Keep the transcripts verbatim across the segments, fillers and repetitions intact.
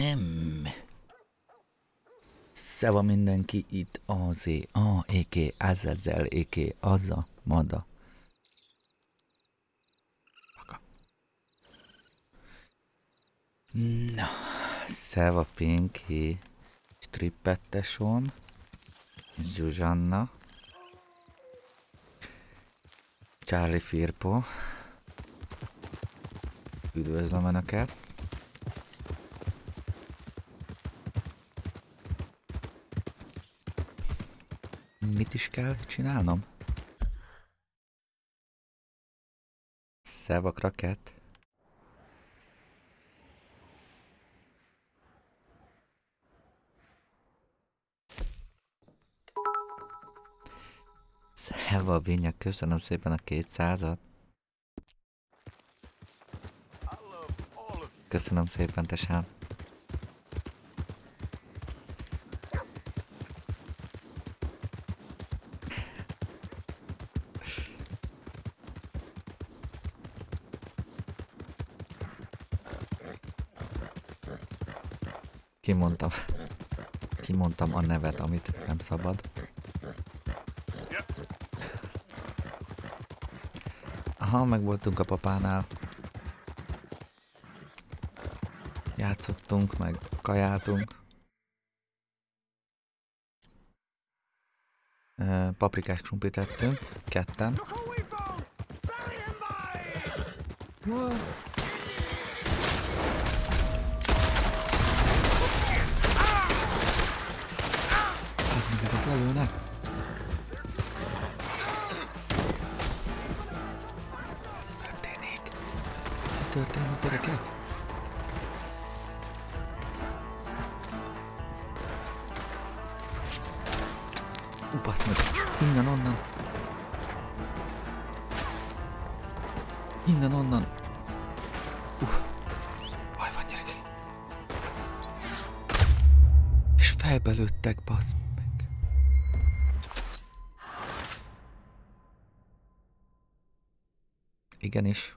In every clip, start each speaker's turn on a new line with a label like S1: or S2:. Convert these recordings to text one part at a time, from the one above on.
S1: Nem. Szeva mindenki, itt azé, a, éké, ezzel, éké, azza, mada. Na, szeva Pinky, strippetesom, Zsuzsanna, Charlie Firpo, üdvözlöm Önöket. Mit is kell csinálnom? Szeva Kraket. Szeva Vinya, köszönöm szépen a kétszázat. Köszönöm szépen, tesám. Kimondtam. Kimondtam a nevet, amit nem szabad. Aha, meg voltunk a papánál. Játszottunk, meg kajáltunk. Uh, paprikás krumplit ettünk, ketten. Wow. Az meg ezek lelőnek. Történik. Mi történik, gyerekek? Ú, basz meg. Innen, onnan. Innen, onnan. Uh. Baj van, gyerekek. És fejbe lőttek, basz meg. Igenis.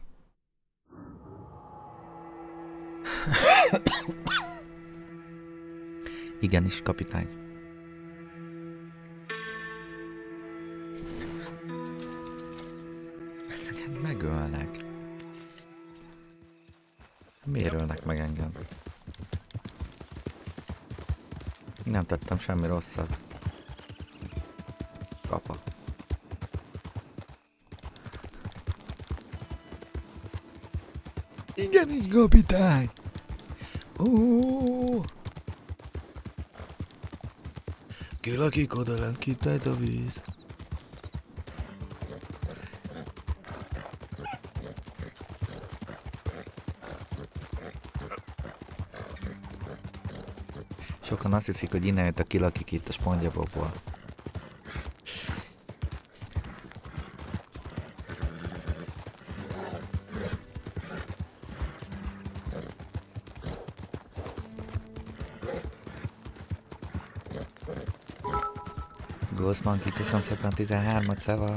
S1: Igenis, kapitány. Megölnek. Miért ölnek meg engem? Nem tettem semmi rosszat. Kapa. Igenis, kapitány! Ó! Ki lakik odalent, kitejt a víz. Sokan azt hiszik, hogy innen jött a kilakik itt a SpongeBobból. Ghost Monkey, köszönöm szépen tizenhármat, szeva!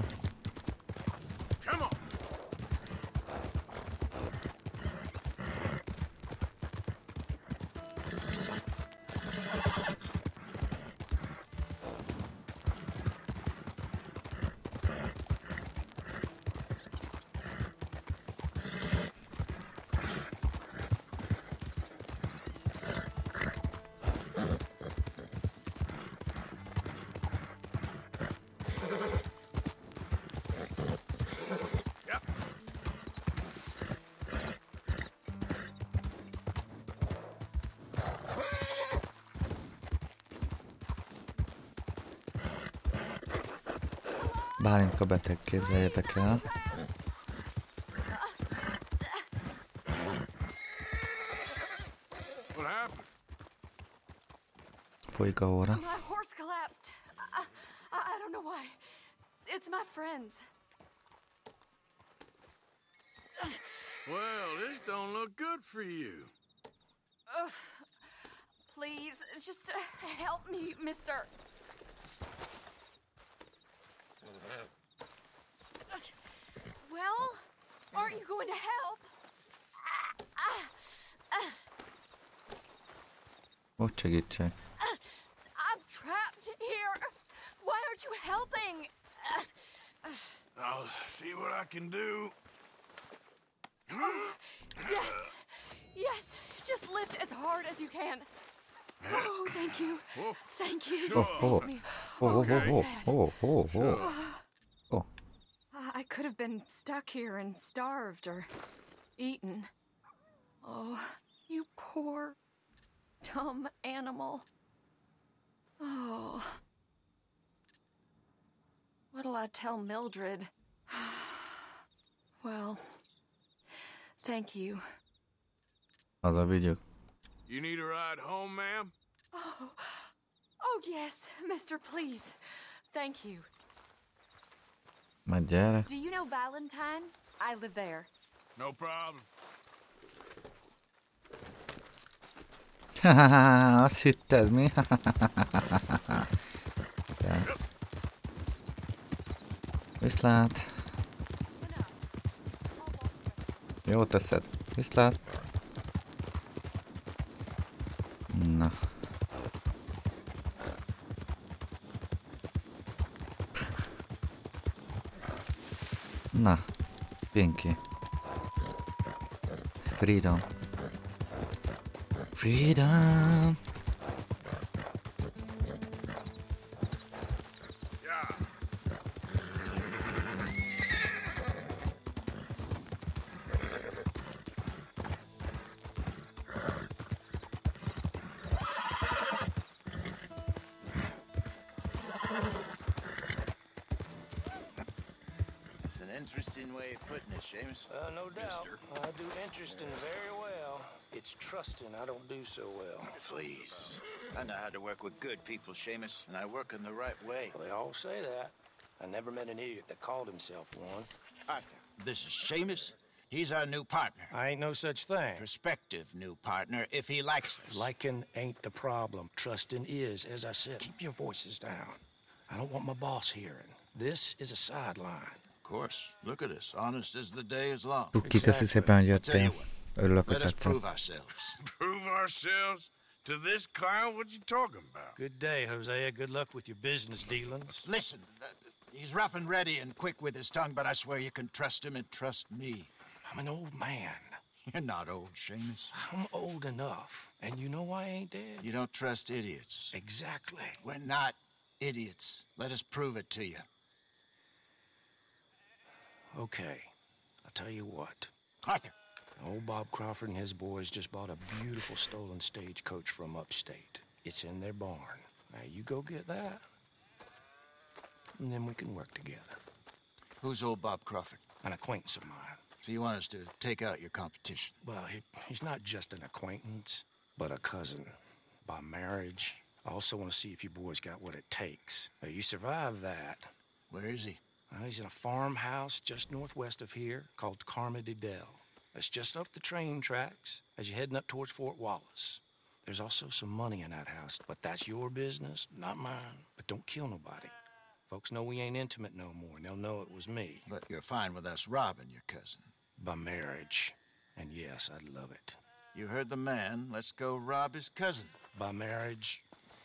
S1: Bálintka beteg, képzeljetek el. Folyik a óra.
S2: Well, this don't look good for you.
S3: Ugh. Please, just uh, help me, mister. Well, aren't you going to help?
S1: Hogy segítsek?
S3: I'm trapped here. Why aren't you helping?
S2: I'll see what I can do.
S3: Yes. Yes. Just lift as hard as you can. Oh, thank you.
S2: Whoa.
S3: Thank you.
S2: Sure.
S3: You
S1: Oh,
S3: saved me.
S1: oh, oh,
S3: that was
S1: oh,
S3: bad.
S1: oh, oh, oh,
S2: Sure.
S1: oh.
S3: I could have been stuck here and starved or eaten. Oh, you poor, dumb animal. Oh. What'll I tell Mildred? Well, thank you.
S1: Hazavigyük.
S2: You need a ride home, ma'am?
S3: Oh, oh yes, mister, please. Thank you.
S1: Majd gyere.
S3: Do you know Valentine? I live there.
S2: No problem.
S1: Azt hitted, mi? Viszlát. Jó teszed. Viszlát. Na. Na. Pinky. Freedom. Freedom.
S2: Yeah.
S4: It's an interesting way of putting it, Seamus.
S5: Uh, no doubt.
S2: Mister.
S5: I do interesting very well. It's trusting I don't do so well.
S4: Please. I know how to work with good people, Seamus, and I work in the right way.
S5: Well, they all say that. I never met an idiot that called himself one.
S4: Arthur, this is Seamus. He's our new partner.
S5: I ain't no such thing.
S4: Prospective new partner, if he likes us.
S5: Liking ain't the problem. Trusting is. As I said, keep your voices down. I don't want my boss hearing. This is a sideline.
S4: Of course. Look at us. Honest as the day is long.
S1: Tuki, köszi szépen, hogy
S4: Tell you
S1: jöttél.
S4: what.
S1: Örülök, hogy
S4: Let us
S1: tetszett.
S4: prove ourselves.
S2: Prove ourselves to this clown? What you talking about?
S5: Good day, Hosea. Good luck with your business dealings.
S4: Listen, uh, he's rough and ready and quick with his tongue, but I swear you can trust him and trust me.
S5: I'm an old man.
S4: You're not old, Seamus.
S5: I'm old enough. And you know I ain't dead?
S4: You don't trust idiots.
S5: Exactly.
S4: We're not idiots. Let us prove it to you.
S5: Okay. I'll tell you what.
S4: Arthur.
S5: Old Bob Crawford and his boys just bought a beautiful stolen stagecoach from upstate. It's in their barn. Now you go get that, and then we can work together.
S4: Who's old Bob Crawford?
S5: An acquaintance of mine.
S4: So you want us to take out your competition?
S5: Well, he, he's not just an acquaintance, but a cousin. By marriage. I also want to see if you boys got what it takes. Now, you survive that.
S4: Where is he?
S5: Well, he's in a farmhouse just northwest of here called Carmody Dell. It's just up the train tracks as you're heading up towards Fort Wallace. There's also some money in that house, but that's your business, not mine. But don't kill nobody. Folks know we ain't intimate no more, and they'll know it was me.
S4: But you're fine with us robbing your cousin.
S5: By marriage. And yes, I'd love it.
S4: You heard the man. Let's go rob his cousin.
S5: By marriage.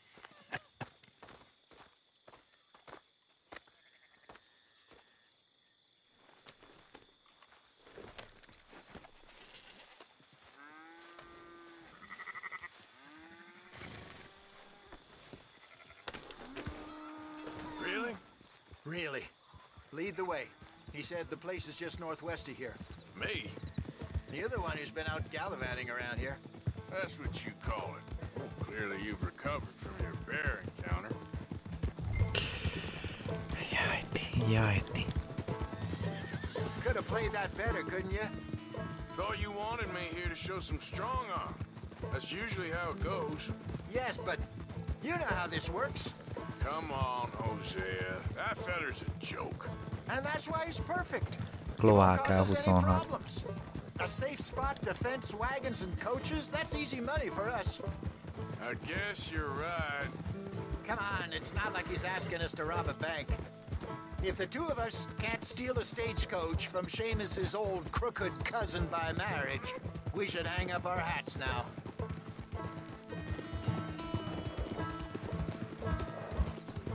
S2: Really?
S6: Really? Lead the way. He said the place is just northwest of here.
S2: Me?
S6: You're the one who's been out gallivanting around here.
S2: That's what you call it. Clearly you've recovered from your bear encounter.
S1: Jajti, jajti.
S6: Could have played that better, couldn't you?
S2: Thought you wanted me here to show some strong arm. That's usually how it goes.
S6: Yes, but you know how this works.
S2: Come on, Hosea. That feller's a joke.
S6: And that's why he's perfect.
S1: Kloáká
S6: He won't cause us any
S1: huszonhat.
S6: problems. A safe spot to fence wagons and coaches, that's easy money for us.
S2: I guess you're right.
S6: Come on, it's not like he's asking us to rob a bank. If the two of us can't steal a stagecoach from Seamus's old crooked cousin by marriage, we should hang up our hats now.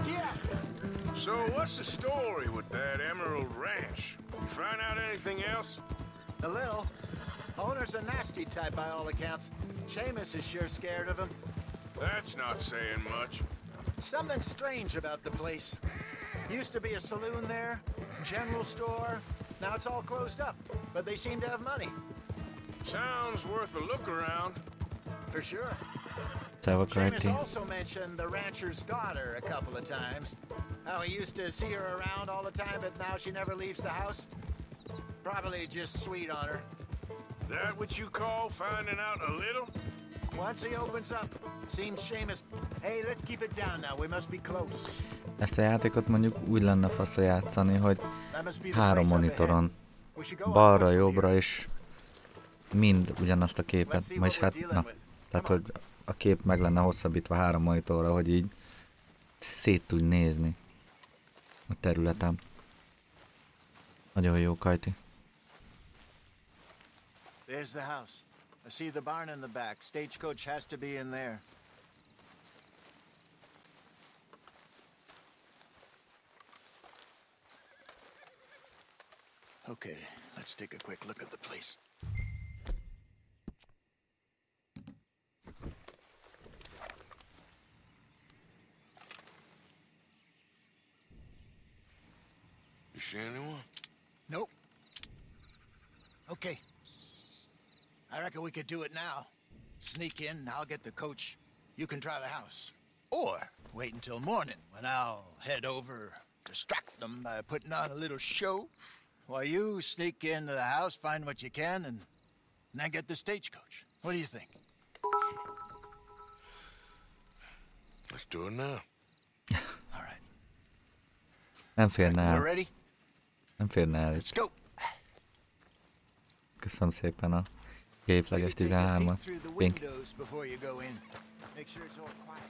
S6: Yeah.
S2: So what's the story with that Emerald Ranch? You find out anything else?
S6: A little. Owner's a nasty type by all accounts. Seamus is sure scared of him.
S2: That's not saying much.
S6: Something strange about the place. Used to be a saloon there, general store. Now it's all closed up, but they seem to have money.
S2: Sounds worth a look around.
S6: For sure.
S1: Szava
S6: Seamus
S1: Krajti.
S6: also mentioned the rancher's daughter a couple of times. How he used to see her around all the time, but now she never leaves the house. Probably just sweet on her.
S2: That what you call finding out a little?
S6: Once he opens up, seems Seamus... Hey, let's keep it down now. We must be close.
S1: Ezt a játékot mondjuk úgy lenne fasz játszani, hogy
S6: That must be the
S1: három
S6: place up
S1: monitoron,
S6: ahead. We should go
S1: balra,
S6: on foot from
S1: jobbra
S6: here.
S1: is mind ugyanazt a képet, vagyis hát, na, tehát hogy a kép meg lenne hosszabbítva három monitorra, hogy így szét tudj nézni a területen. Nagyon jó, Kajti.
S6: There's the house. I see the barn in the back. Stagecoach has to be in there. Okay, let's take a quick look at the place.
S2: You see anyone?
S6: Nope. Okay. I reckon we could do it now. Sneak in, I'll get the coach. You can try the house. Or wait until morning when I'll head over, distract them by putting on a little show, while you sneak into the house, find what you can, and then get the stagecoach. What do you think?
S2: Let's do it now.
S6: All right.
S1: Nem férne
S6: We're
S1: el.
S6: ready?
S1: Nem férne el.
S6: Let's go.
S1: Köszönöm szépen a képleges
S6: Maybe take a peek
S1: tizenhármat.
S6: through the
S1: Pink.
S6: windows before you go in. Make sure it's all quiet.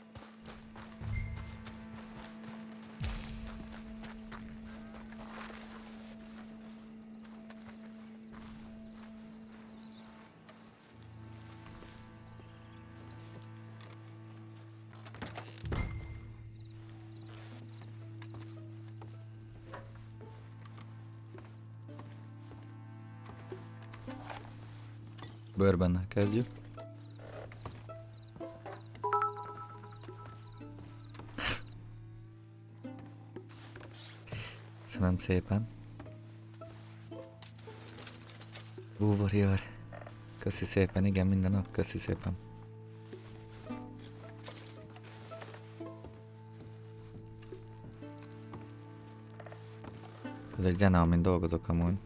S1: Bourbonnal kezdjük. Köszönöm szépen. Blue Warrior. Köszi szépen, igen, minden nap, köszi szépen. Ez egy zene, amin dolgozok amúgy.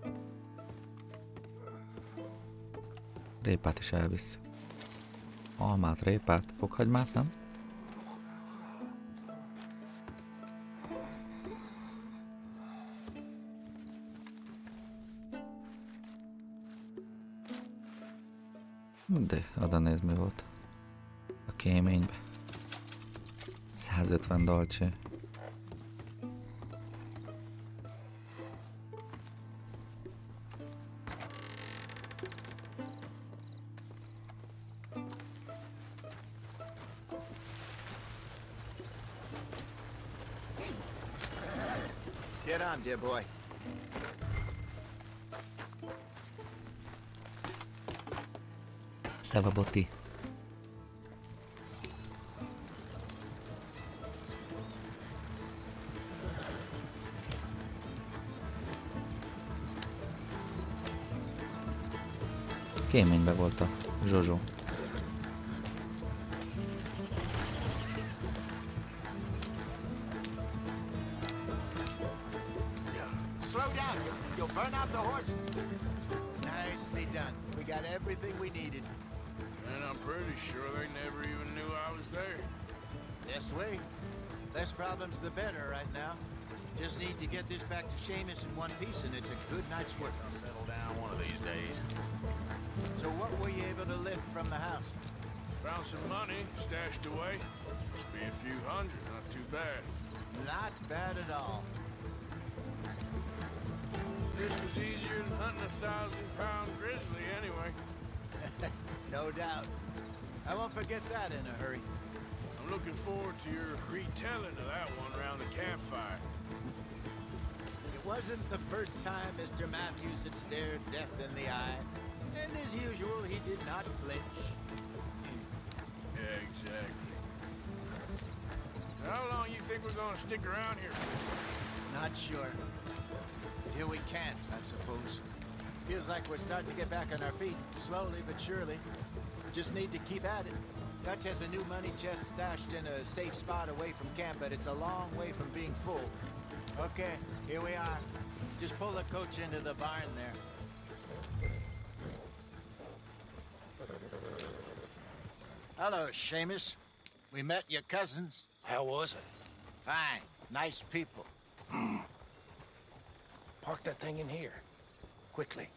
S1: Répát is elvisz. Almát, répát, fokhagymát, nem? De oda nézd, mi volt a kéménybe. százötven dolcsé.
S6: Get on, dear boy.
S1: Szeva, Boti. Kéménybe volt a Zsozsó.
S6: Slow down. You'll burn out the horses. Nicely done. We got everything we needed.
S2: And I'm pretty sure they never even knew I was there.
S6: Yes, way. Less problems the better right now. Just need to get this back to Seamus in one piece, and it's a good night's work.
S7: I'll settle down one of these days.
S6: So what were you able to lift from the house?
S2: Found some money stashed away. Must be a few hundred, not too bad.
S6: Not bad at all.
S2: This was easier than hunting a thousand pound grizzly anyway.
S6: No doubt. I won't forget that in a hurry.
S2: I'm I'm looking forward to your retelling of that one around the campfire.
S6: It wasn't the first time Mister Matthews had stared death in the eye. And as usual, he did not flinch.
S2: Yeah, exactly. How long you think we're gonna stick around here?
S6: Not sure. Till we can't, I suppose. Feels like we're starting to get back on our feet, slowly but surely. Just need to keep at it. Dutch has a new money chest stashed in a safe spot away from camp, but it's a long way from being full. Okay, here we are. Just pull the coach into the barn there. Hello, Seamus. We met your cousins.
S5: How was it?
S6: Fine. Nice people.
S5: Park that thing in here. Quickly.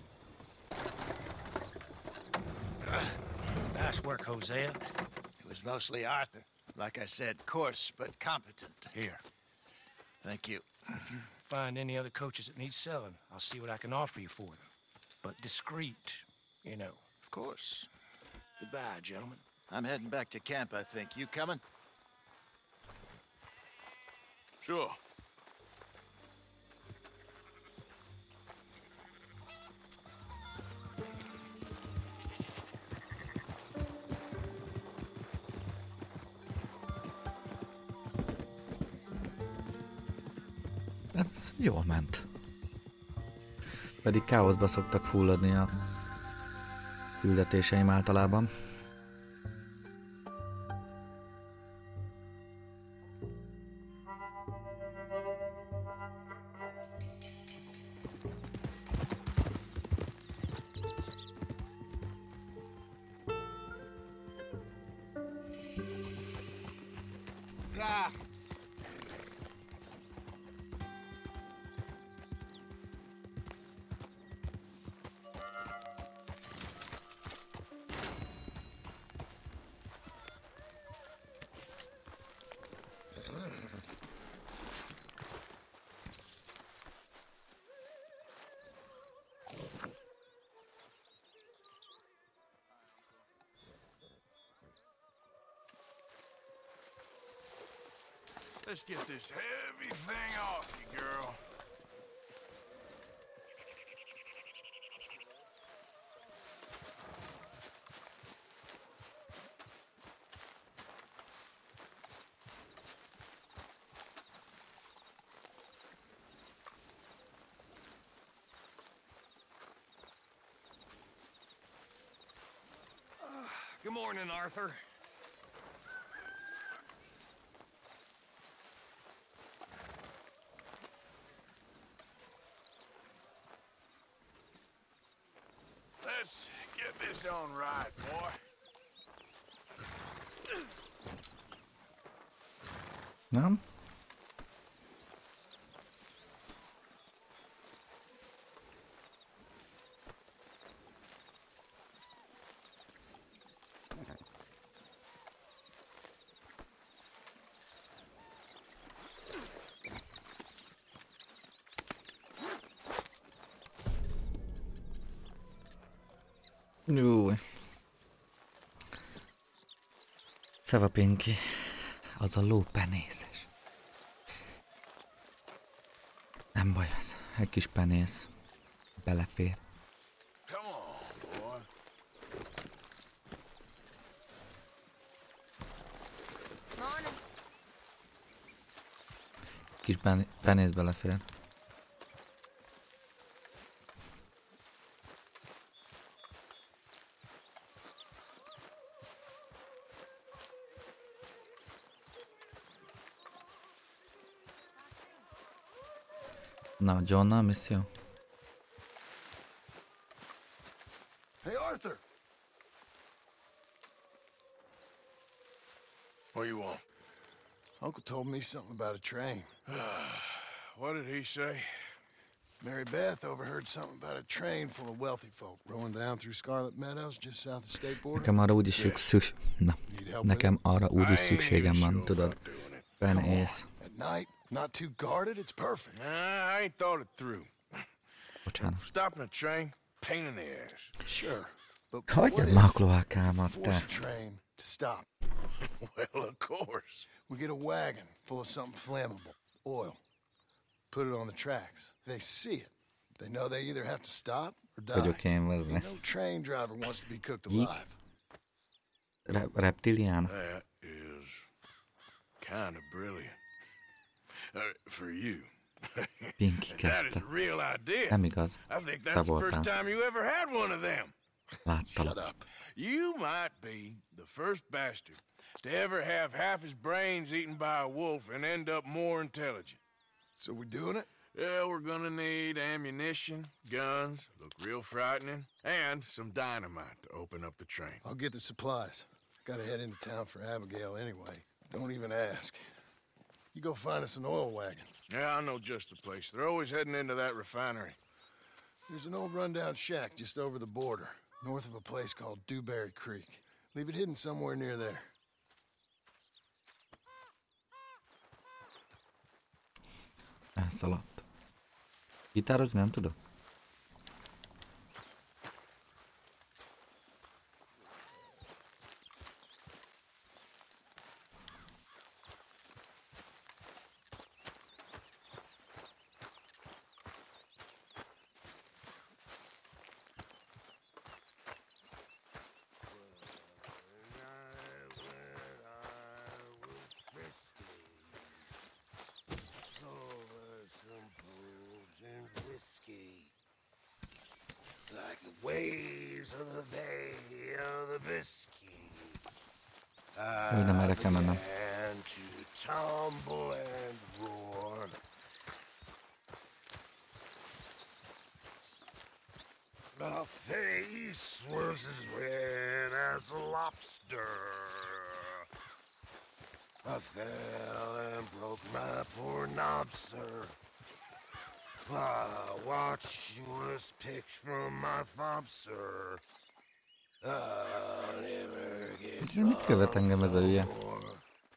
S5: Ah, nice work, Hosea.
S6: It was mostly Arthur. Like I said, coarse but competent.
S5: Here.
S6: Thank you.
S5: If you find any other coaches that need selling, I'll see what I can offer you for them. But discreet, you know.
S6: Of course.
S5: Goodbye, gentlemen.
S6: I'm heading back to camp, I think. You coming?
S2: Sure.
S1: Ez jól ment. Pedig káoszba szoktak fulladni a küldetéseim általában.
S6: Ah.
S2: Let's get this heavy thing off you, girl.
S7: Good morning, Arthur.
S2: Let's get this on right, boy.
S1: Nem? Jó. Szeva Pinky. Az a ló penészes. Nem baj az. Egy kis penész. Belefér.
S2: Come on, boy.
S3: Morning.
S1: Kis pen penész belefér. Na, Johnnal misszió?
S2: Hey, Arthur. What do you want?
S8: Uncle told me something about a train.
S2: What did he say?
S8: Mary Beth overheard something about a train full of wealthy folk rolling down through Scarlet Meadows just south of the state border.
S1: Nekem arra úgyis szükség... Na, nekem arra úgyis szükségem van, tudod. Penész.
S8: At night, not too guarded, it's perfect.
S2: Nah, I ain't thought it through.
S1: Bocsánat.
S2: Stopping a train, pain in the ass.
S8: Sure. But
S1: Hagyjad
S8: what
S1: már a
S8: if
S1: kloákámat,
S8: force
S1: te.
S8: a train to stop?
S2: Well, of course.
S8: We get a wagon full of something flammable, oil. Put it on the tracks. They see it. They know they either have to stop or die.
S1: Vagyok én, ez ne.
S8: No train driver wants to be cooked alive.
S1: Re reptilián.
S2: That is kind of brilliant. Uh, for you.
S1: Pinky
S2: That is
S1: kezdte.
S2: a real idea.
S1: Nem igaz.
S2: I think that's the first time you ever had one of them.
S1: Láttalak.
S2: You might be the first bastard to ever have half his brains eaten by a wolf and end up more intelligent.
S8: So we doing it?
S2: Yeah, we're gonna need ammunition, guns, look real frightening, and some dynamite to open up the train.
S8: I'll get the supplies. Gotta head into town for Abigail anyway. Don't even ask. You go find us an oil wagon.
S2: Yeah, I know just the place. They're always heading into that refinery.
S8: There's an old rundown shack just over the border, north of a place called Dewberry Creek. Leave it hidden somewhere near there.
S1: Elszaladt. Gitározni nem tudok?
S9: Like the waves of the Bay of the Biscay,
S1: Hogy nem erre kell mennem.
S9: and to tumble and roar. My face was as red as a lobster. I fell and broke my poor knob, sir. I watched you was picked from my fob, sir. I'll never get
S1: És mit követ engem ez a hülye?
S9: more.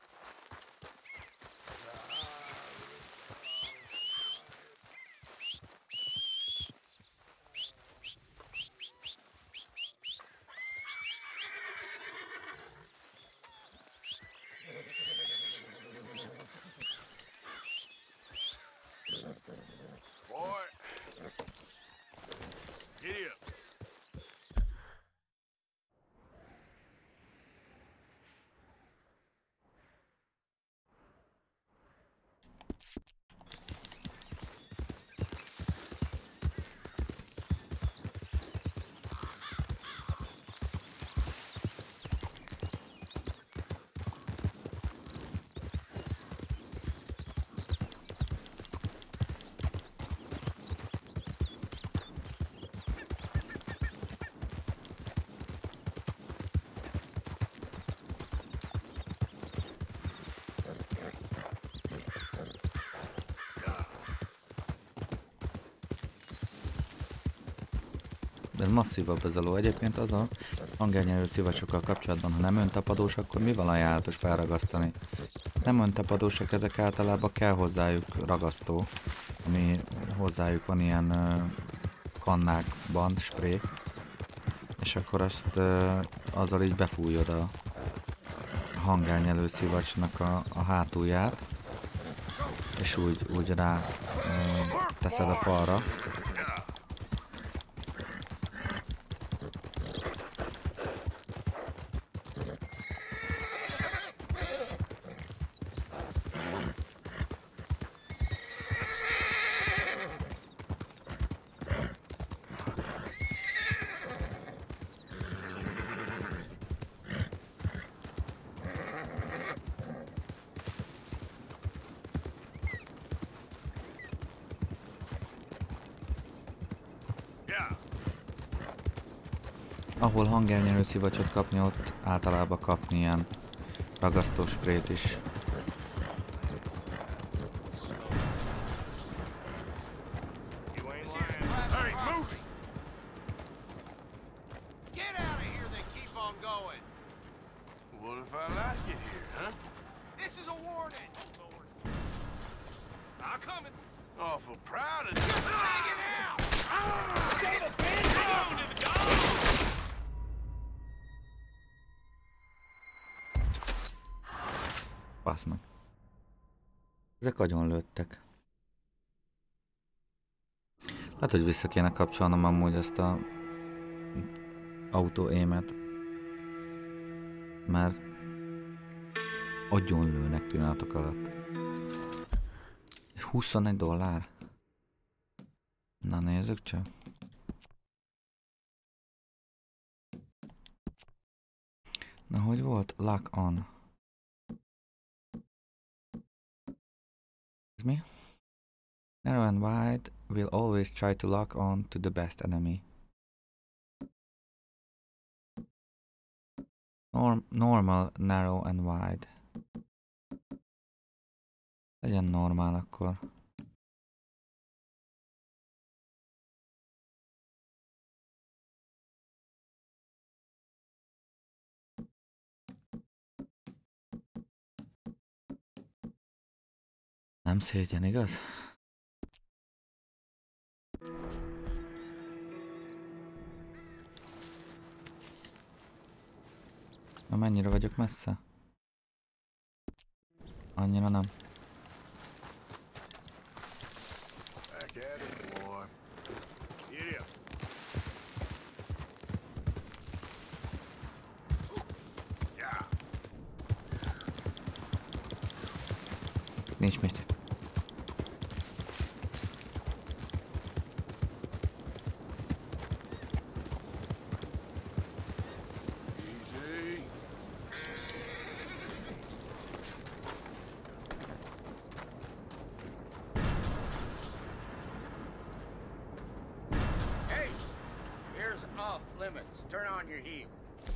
S2: Boy, giddy up.
S1: Ez masszívabb ez a ló. Egyébként az a hangernyelő szivacsokkal kapcsolatban, ha nem öntapadós, akkor mi van ajánlatos felragasztani? Nem öntapadósak, ezek általában kell hozzájuk ragasztó, ami hozzájuk van ilyen uh, kannákban, spré, és akkor azt uh, azzal így befújod a hangernyelő szivacsnak a, a hátulját, és úgy, úgy rá uh, teszed a falra. Ahol hangernyelő szivacsot kapni, ott általában kapni ilyen ragasztó sprét is.
S2: Hey, move it!
S9: Get out of here, they keep on going.
S2: What if I like it here, huh?
S9: This is a warning. I'm coming.
S2: Awful proud of you.
S9: Bring it out! Son of a bitch! Go to the dog!
S1: Basz meg. Ezek agyon lőttek. Hát, hogy vissza kéne kapcsolnom amúgy ezt a autó-émet. Mert agyon lőnek pillanatok alatt. huszonegy dollár. Na nézzük csak. Na, hogy volt? Lock on. Ez mi? Narrow and wide will always try to lock on to the best enemy. Norm normal, narrow and wide. Legyen normál akkor. Nem szégyen, igaz? Na, mennyire vagyok messze? Annyira nem.
S2: Back at it, boy. Get up. Yeah.
S1: Nincs mit.
S2: Easy.
S9: Hey, here's off limits. Turn on your heel.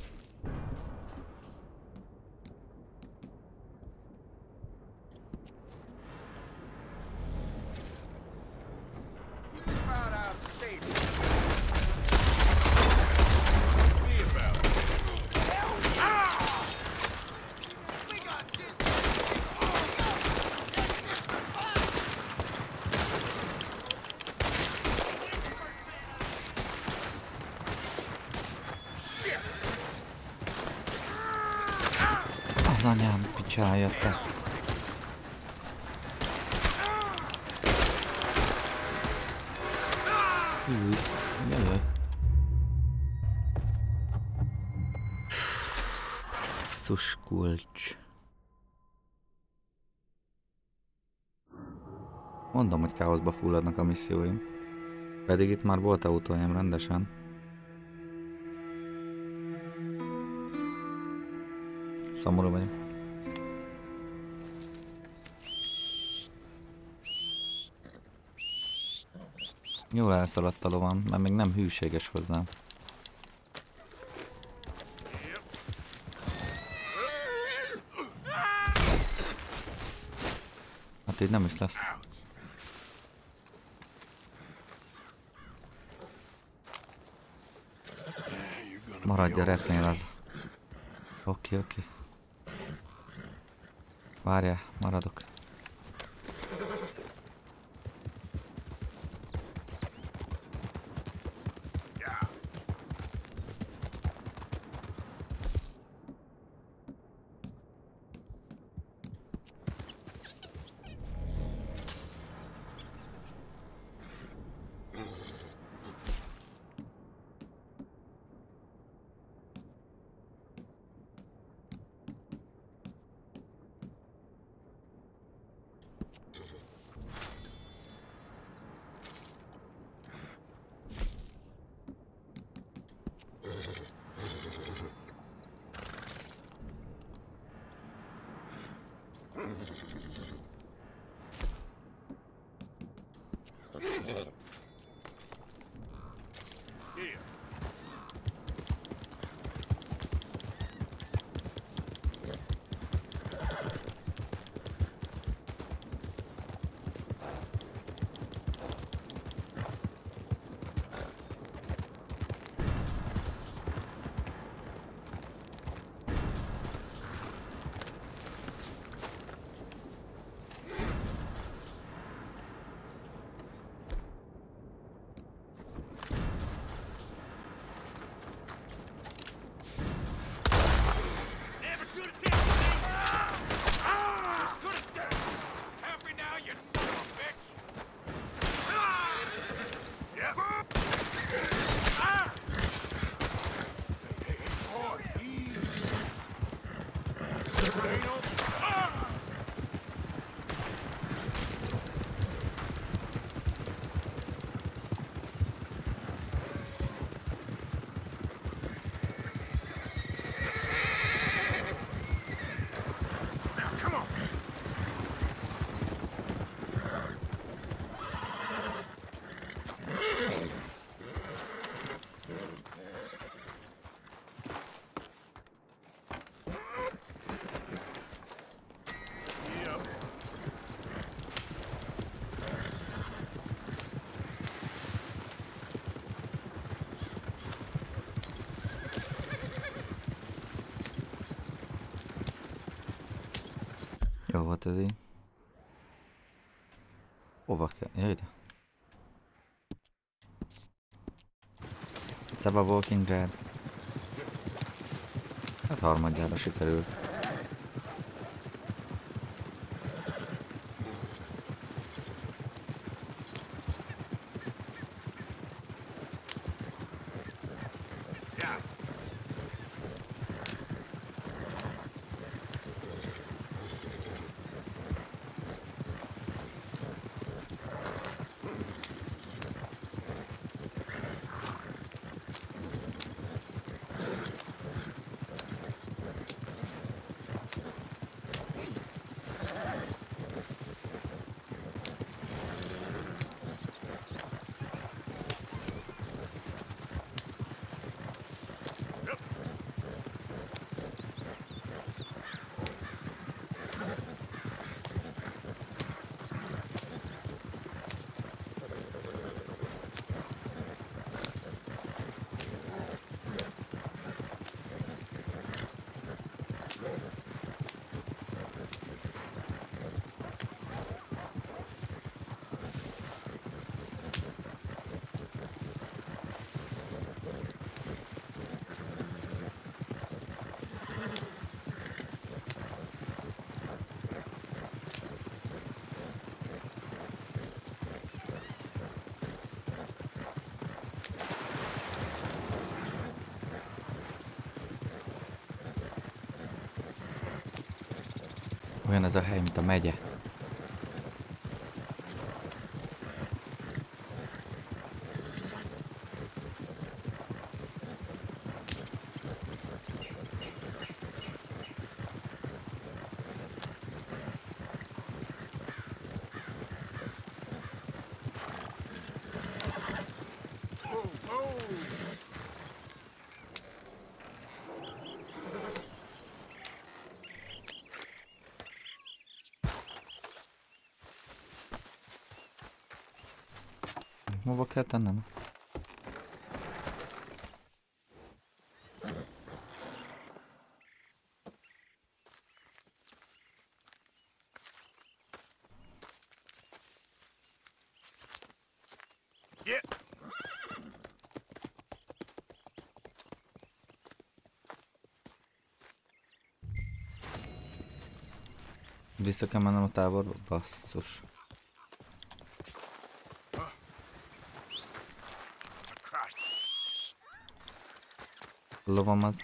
S9: You found out state.
S2: Me about it.
S1: Az anyám picsája, te. Új, jaj. Basszus kulcs. Mondom, hogy káoszba fulladnak a misszióim. Pedig itt már volt autóim rendesen. Szomorú vagyok. Jól elszaladt a lovam, mert még nem hűséges hozzám. Hát így nem is lesz. Maradj a repnél az. Oké, oké. Várjál, maradok. Merre volt ez így? Hova kell? Ja, ide. It's a Walking Dead. Hát harmadjára sikerült. Olyan ez a hely, mint a megye. Hova kell tennem?
S2: Yeah.
S1: Vissza kell mennem a táborba? Basszus. Lovam az.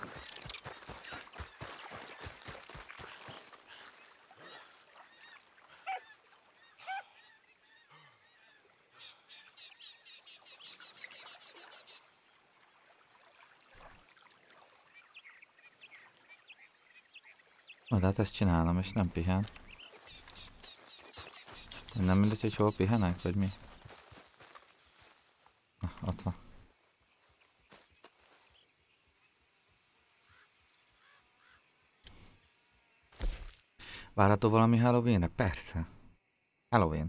S1: Na de hát ezt csinálom és nem pihen. Nem mindegy, hogy hol pihenek, vagy mi? Na, ott van. Várható valami Halloweenre? Persze. Halloween.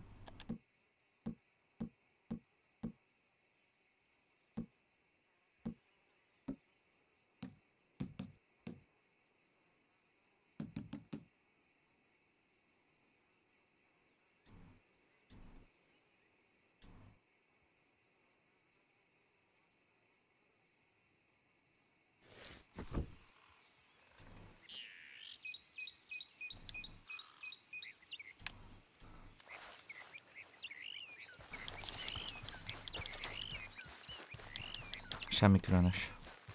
S1: Semmi különös.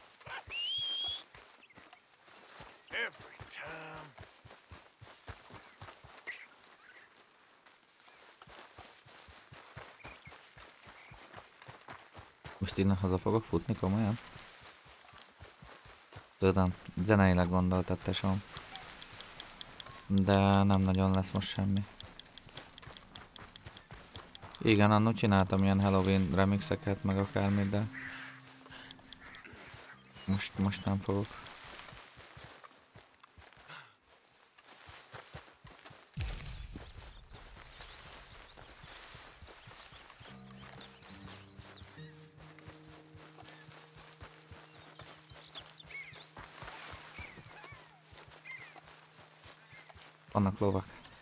S2: Every time.
S1: Most innen haza fogok futni komolyan? Tudom, zeneileg gondoltad, tesóm. De nem nagyon lesz most semmi. Igen, annól csináltam ilyen Halloween remixeket, meg akármit, de... Most, most nem fogok. vannak lovak.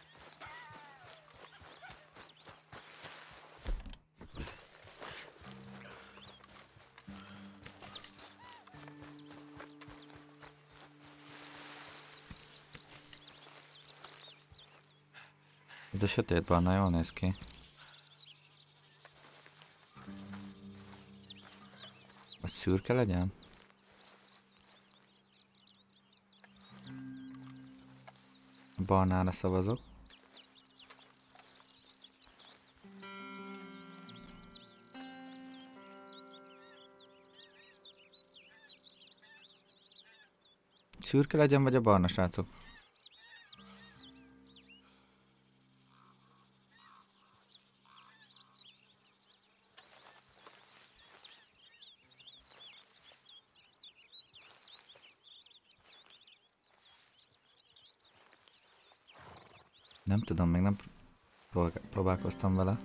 S1: Ez a sötét barna jól néz ki. Vagy szürke legyen? Barnára szavazok. Szürke legyen, vagy a barna, srácok? Nem tudom, még nem pró- próbálkoztam vele.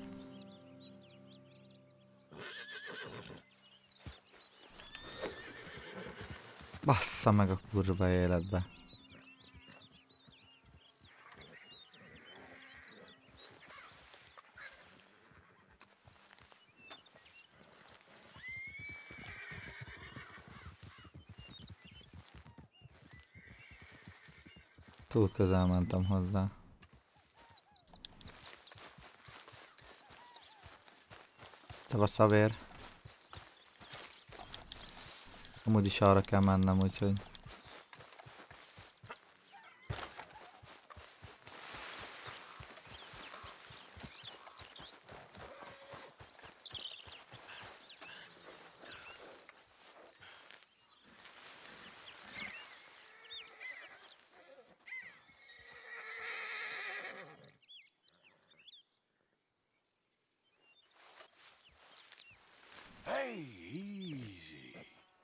S1: Bassza meg a kurva életbe. Túl közel mentem hozzá. Szavasz szavér. Amúgy is arra kell mennem, úgyhogy...
S2: Hey, easy.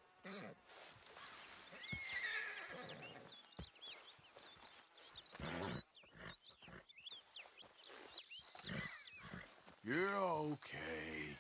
S2: You're okay.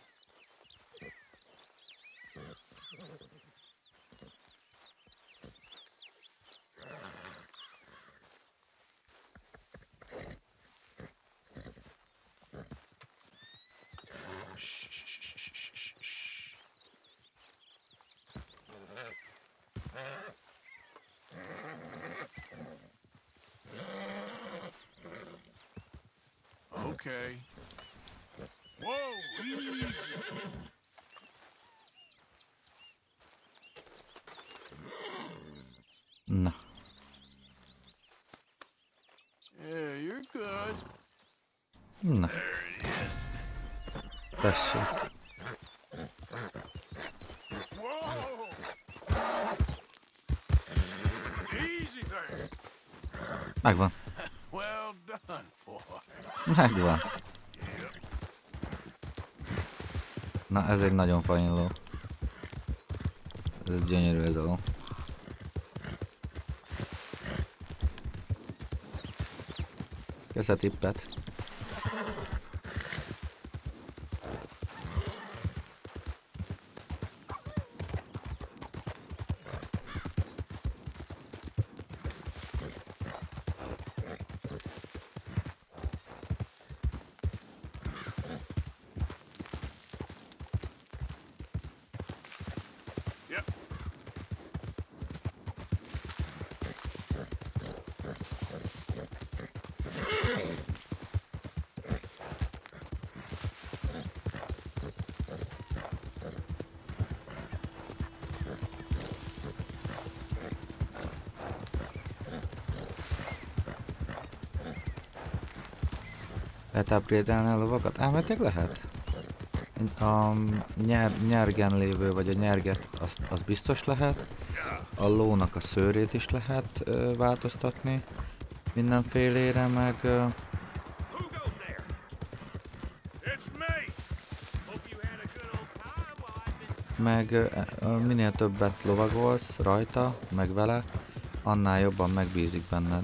S2: Okay. Whoa, easy.
S1: Na.
S2: Yeah, you're good.
S1: Na.
S2: There it is.
S1: Tessék.
S2: Whoa! Easy there.
S1: Megvan.
S2: Well done, boy.
S1: Megvan. Na, ez egy nagyon fajnló. Ez egy gyönyörű ez a. Kösz a tippet.
S2: Yep.
S1: Lehet upgrade-elni a lovakat? Elméletileg lehet? A nyer, nyergen lévő, vagy a nyerget, az, az biztos lehet. A lónak a szőrét is lehet ö, változtatni. Mindenfélére, meg... Ö, meg ö, ö, minél többet lovagolsz rajta, meg vele, annál jobban megbízik benned.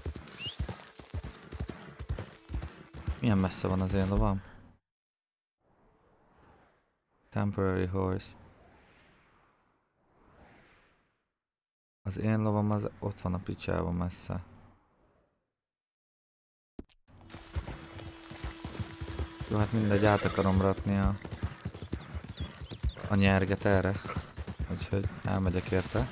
S1: Milyen messze van az én lovam? Temporary horse. Az én lovam az ott van a picsába messze. Jó, hát mindegy, át akarom rakni a, a nyerget erre. Úgyhogy elmegyek érte.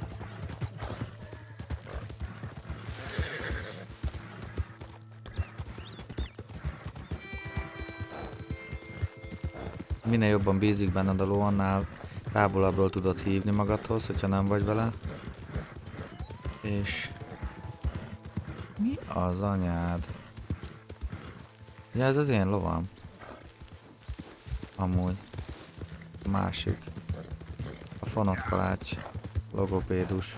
S1: Minél jobban bízik benned a ló, annál távolabbról tudod hívni magadhoz, hogyha nem vagy vele. És... mi az anyád? Ja, ez az én lovam. Amúgy. A másik. A fonotkalács. Logopédus.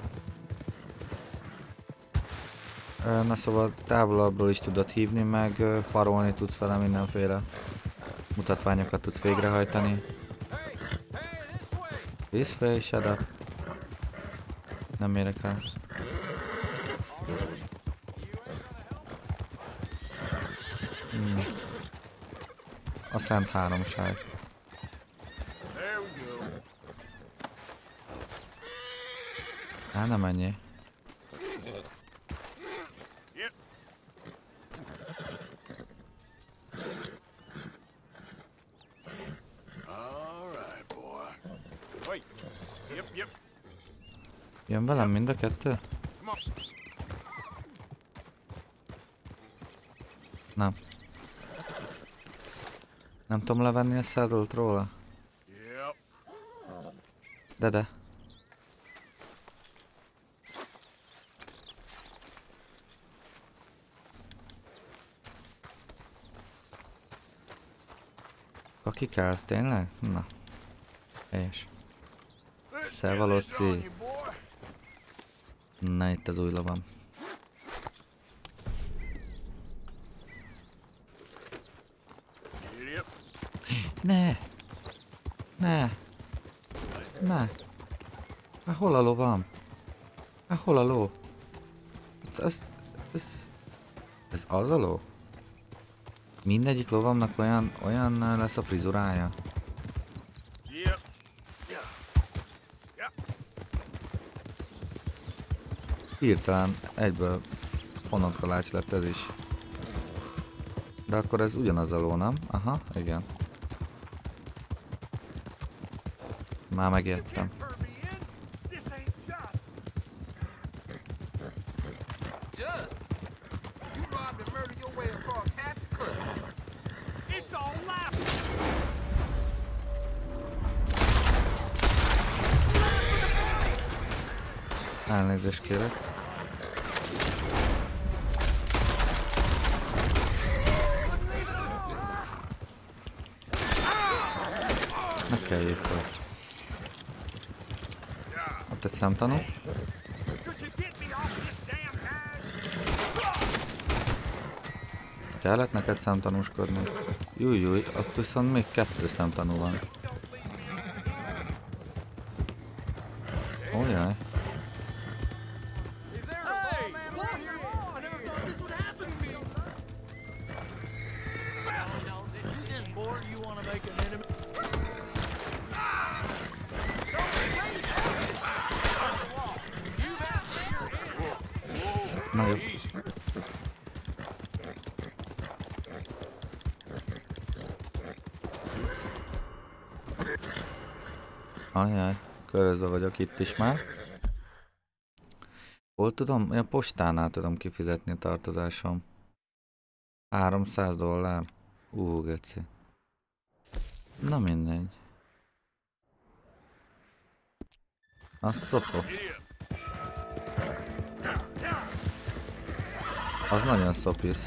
S1: Na szóval távolabbról is tudod hívni, meg farolni tudsz vele mindenféle mutatványokat tudsz végrehajtani. This way, shut up. Nem érek rá. Hmm. A Szent Háromság. Á, nem ennyi. Jön velem mind a kettő? Nem. Nem tudom levenni a saddle-t róla? De de. Kakikál, tényleg? Na. Helyes. Szevalocci. Na, itt az új lovam. Ne! Ne! Ne! Hát hol a lovam? Hát hol a ló? Ez, ez, ez, ez az a ló? Mindegyik lovamnak olyan, olyan lesz a frizurája? Hirtelen egyből fonotkalács lett ez is. De akkor ez ugyanaz a ló, nem? Aha, igen. Már megijedtem. Elnézést kérek. Ne kelljél fel. Ott egy szemtanú. Kellett neked szemtanúskodni? Júj, júj, ott viszont még kettő szemtanú van. Ó, jaj. Na jó. Ajjaj, körözve vagyok itt is már. Hol tudom? A postánál tudom kifizetni a tartozásom. háromszáz dollár. Ú, geci. Na mindegy. A szopó. Az nagyon szopisz.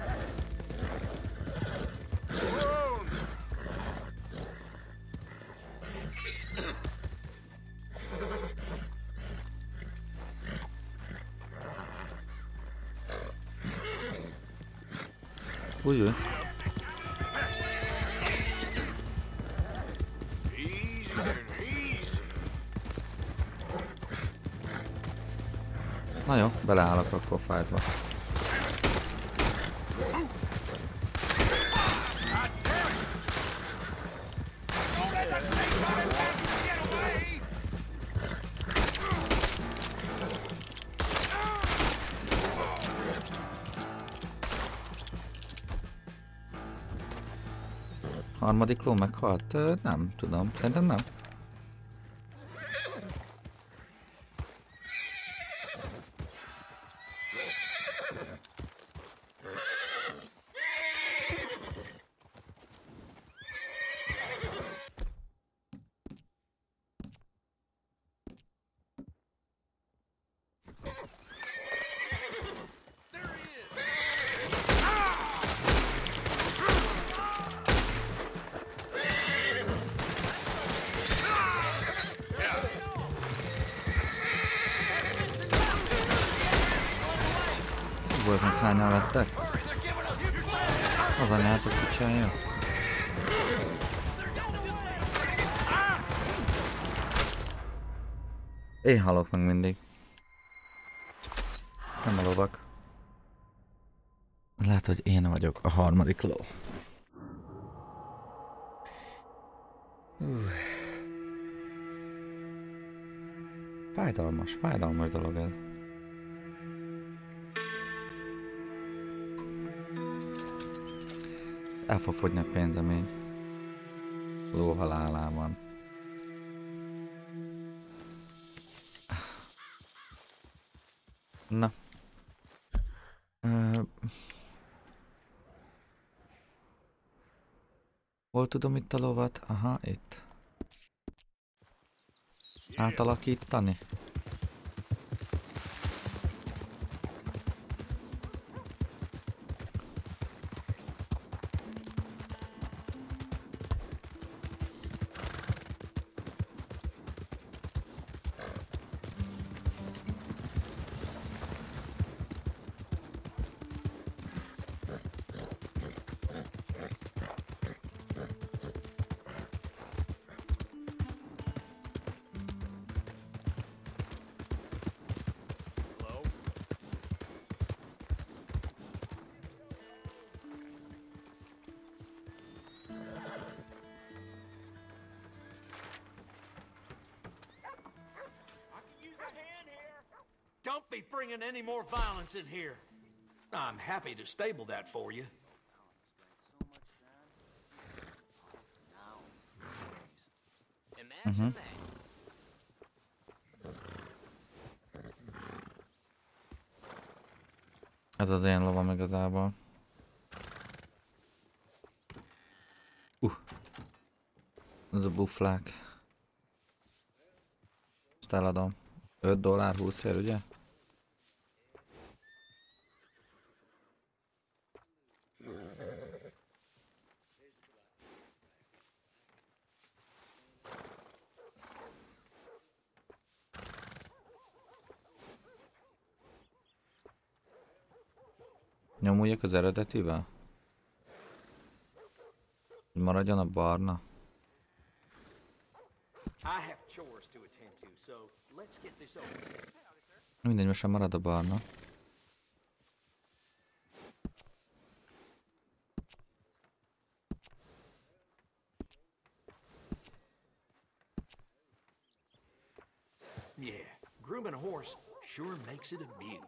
S1: Újjúj. Na jó, beleállok akkor fájtba. harmadik ló meghalt? Ö, nem tudom, szerintem nem. Azon hányan lettek? Az anyát a kicsája. Én halok meg mindig. Nem a lovak. Lehet, hogy én vagyok a harmadik ló. Uff. Fájdalmas, fájdalmas dolog ez. El fog fogyni a pénzemény. Ló halálában. Na. Uh, hol tudom itt a lovat? Aha, itt. Átalakítani?
S7: Don't be bringing any more violence in here. I'm happy to stable that for you.
S1: Uh-huh. Ez az én lovam igazából. Uh. Ez a buflák. Ezt eladom. öt dollár húszért, ugye? Nyomuljak az eredetivel? Maradjon a barna. Mindegy, most sem marad a barna.
S7: Yeah, grooming a horse sure makes it a beaut.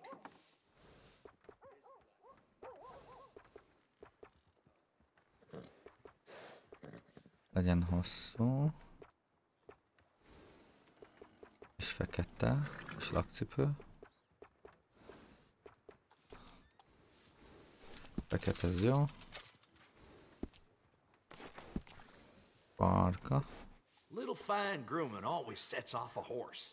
S1: Legyen hosszú. És fekete. És lakcipő. Fekete, ez jó. Barka.
S7: Little fine grooming always sets off a horse.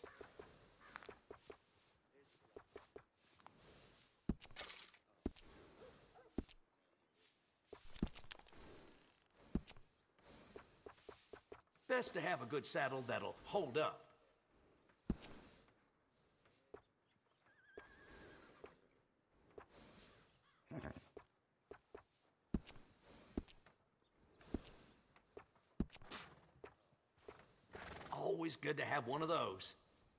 S7: Best to have a good saddle that'll hold up. Always good to have one of those.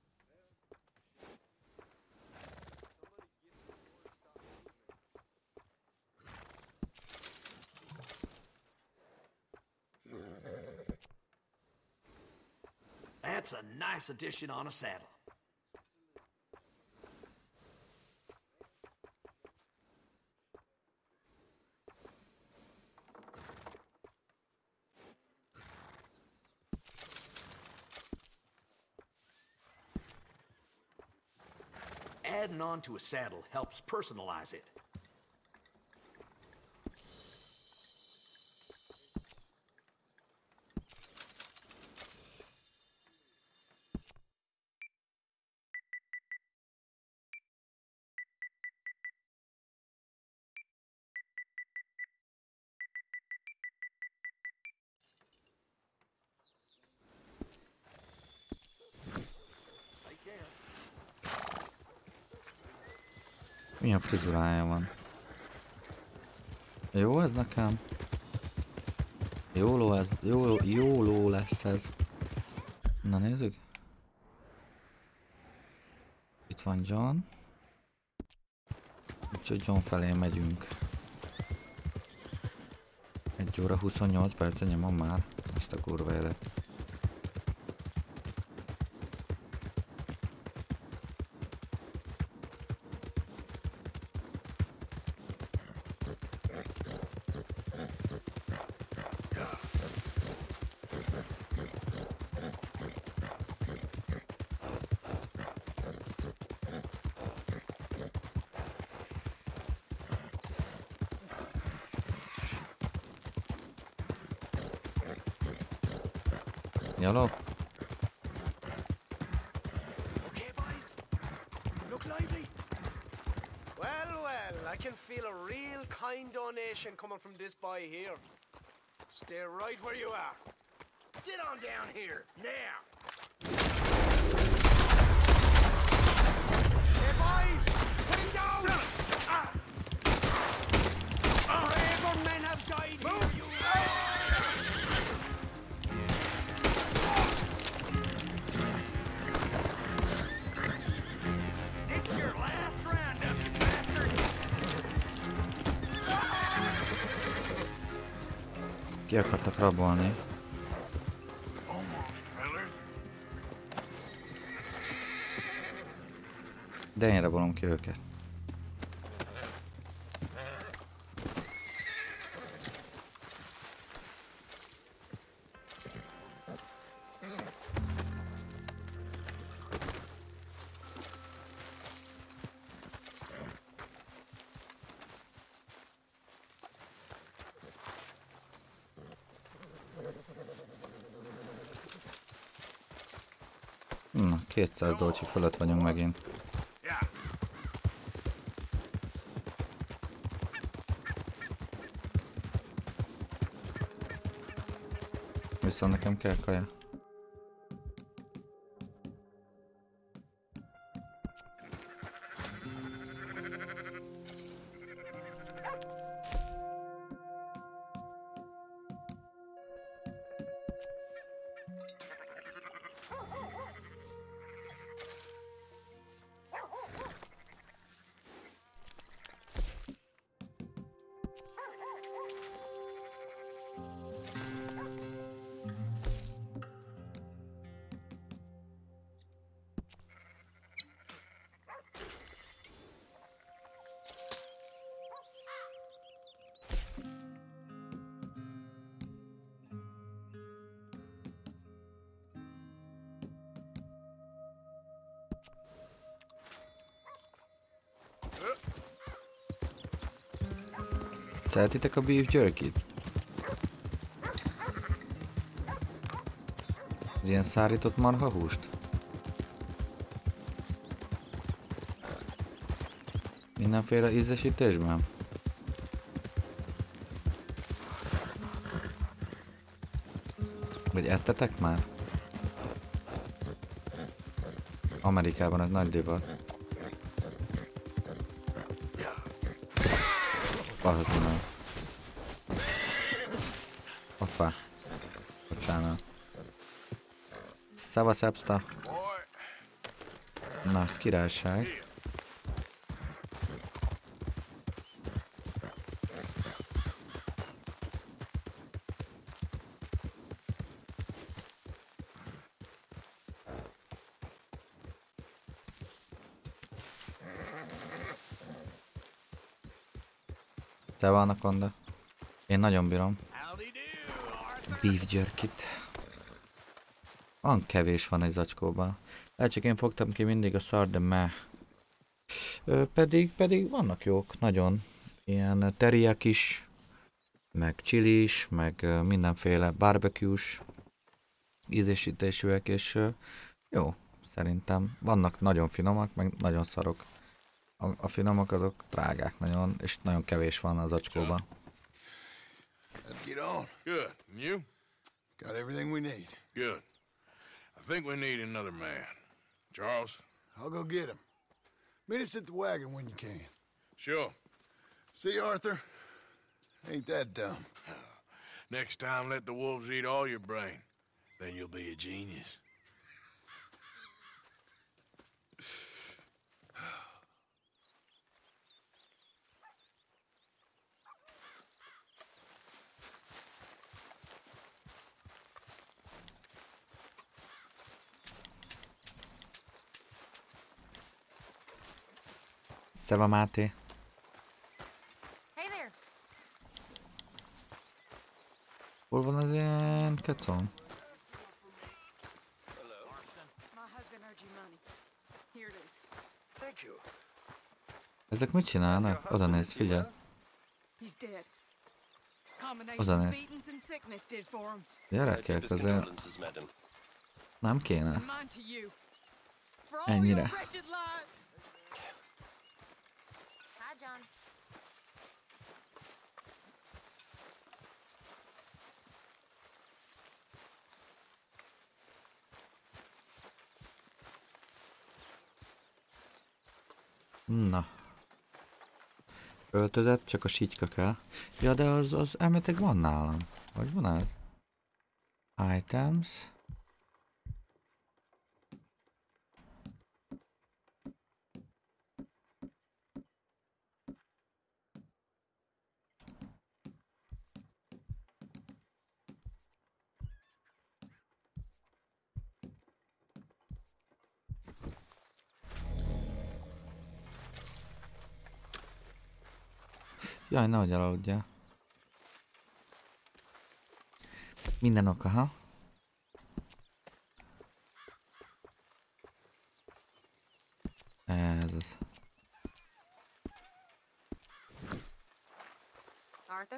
S7: That's a nice addition on a saddle. adding on to a saddle helps personalize it.
S1: Milyen frizurája van? Jó ez nekem? Jóló ez, jóló, jóló lesz ez. Na nézzük. Itt van John. Úgyhogy John felé megyünk. egy óra huszonnyolc perc nyomom már. Ezt a kurva élet. Yellow.
S10: Okay, boys. Look lively. Well, well, I can feel a real kind donation coming from this boy here. Stay right where you are. Get on down here, now. Hey, boys, put him down. Son. Ah. Oh, ever men have died here, you.
S1: Ki akartak rabolni. De én rabolom ki őket. Na, kétszáz dolcsi fölött vagyunk megint. Viszont nekem kell kaja. Szeretitek a beef jerky-t? Az ilyen szárított marhahúst? Mindenféle ízesítésben? Vagy ettetek már? Amerikában ez nagy divat. Bazdmeg meg. Hoppá. Bocsánat. Szevasz, Epsta. Na, ez királyság. Te van a konda. Én nagyon bírom. Beef jerky-t. Van kevés van egy zacskóban. Lehet csak én fogtam ki mindig a szar, de meh. Ö, pedig, pedig vannak jók, nagyon. Ilyen teriek is, meg chilis, meg ö, mindenféle barbecue-s ízésítésűek, és ö, jó, szerintem. Vannak nagyon finomak, meg nagyon szarok. A, a finomak azok drágák nagyon, és nagyon kevés van az acskóban.
S8: Let's get on.
S2: Good. And you?
S8: Got everything we need.
S2: Good. I think we need another man. Charles?
S8: I'll go get him. Meet us at the wagon when you can.
S2: Sure.
S8: See, Arthur? Ain't that dumb.
S2: Next time, let the wolves eat all your brain. Then you'll be a genius.
S1: Szeva Máté.
S3: Hey there.
S1: Hol van az ilyen kecom?
S3: My husband owed you money. Here it is.
S10: Thank you.
S1: Ezek mit csinálnak? Oda néz, figyelj.
S3: He's dead. Combination
S1: Oda
S3: of
S1: néz.
S3: beatings and sickness did for him.
S1: Gyerekek, azért nem kéne.
S3: And mine to you. For all
S1: Ennyire.
S3: your wretched lives.
S11: Hi, John.
S1: Na. Öltözet, csak a sityka kell. Ja, de az, az elméletek van nálam. Vagy van ez? Items. Jaj, nehogy elaludjál. Minden oka, ha? Ez az.
S3: Arthur?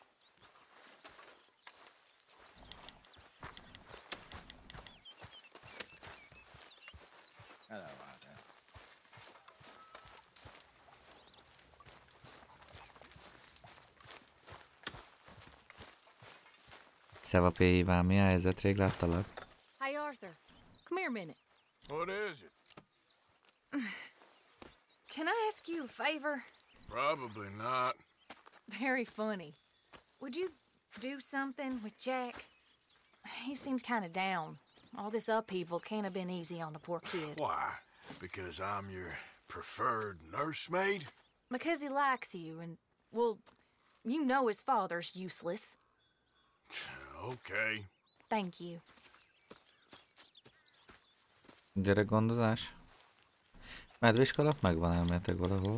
S6: Hello, Arthur.
S1: Szeva Péiván, mi a helyzet? Rég láttalak.
S3: Hey, Arthur. Come here a minute.
S2: What is it?
S3: Can I ask you a favor?
S2: Probably not.
S3: Very funny. Would you do something with Jack? He seems kind of down. All this upheaval can't have been easy on the poor kid.
S2: Why? Because I'm your preferred nursemaid?
S3: Because he likes you, and, well, you know his father's useless.
S2: Okay.
S3: Thank you.
S1: Gyerekgondozás? Medvéskalap megvan elméletek valahol.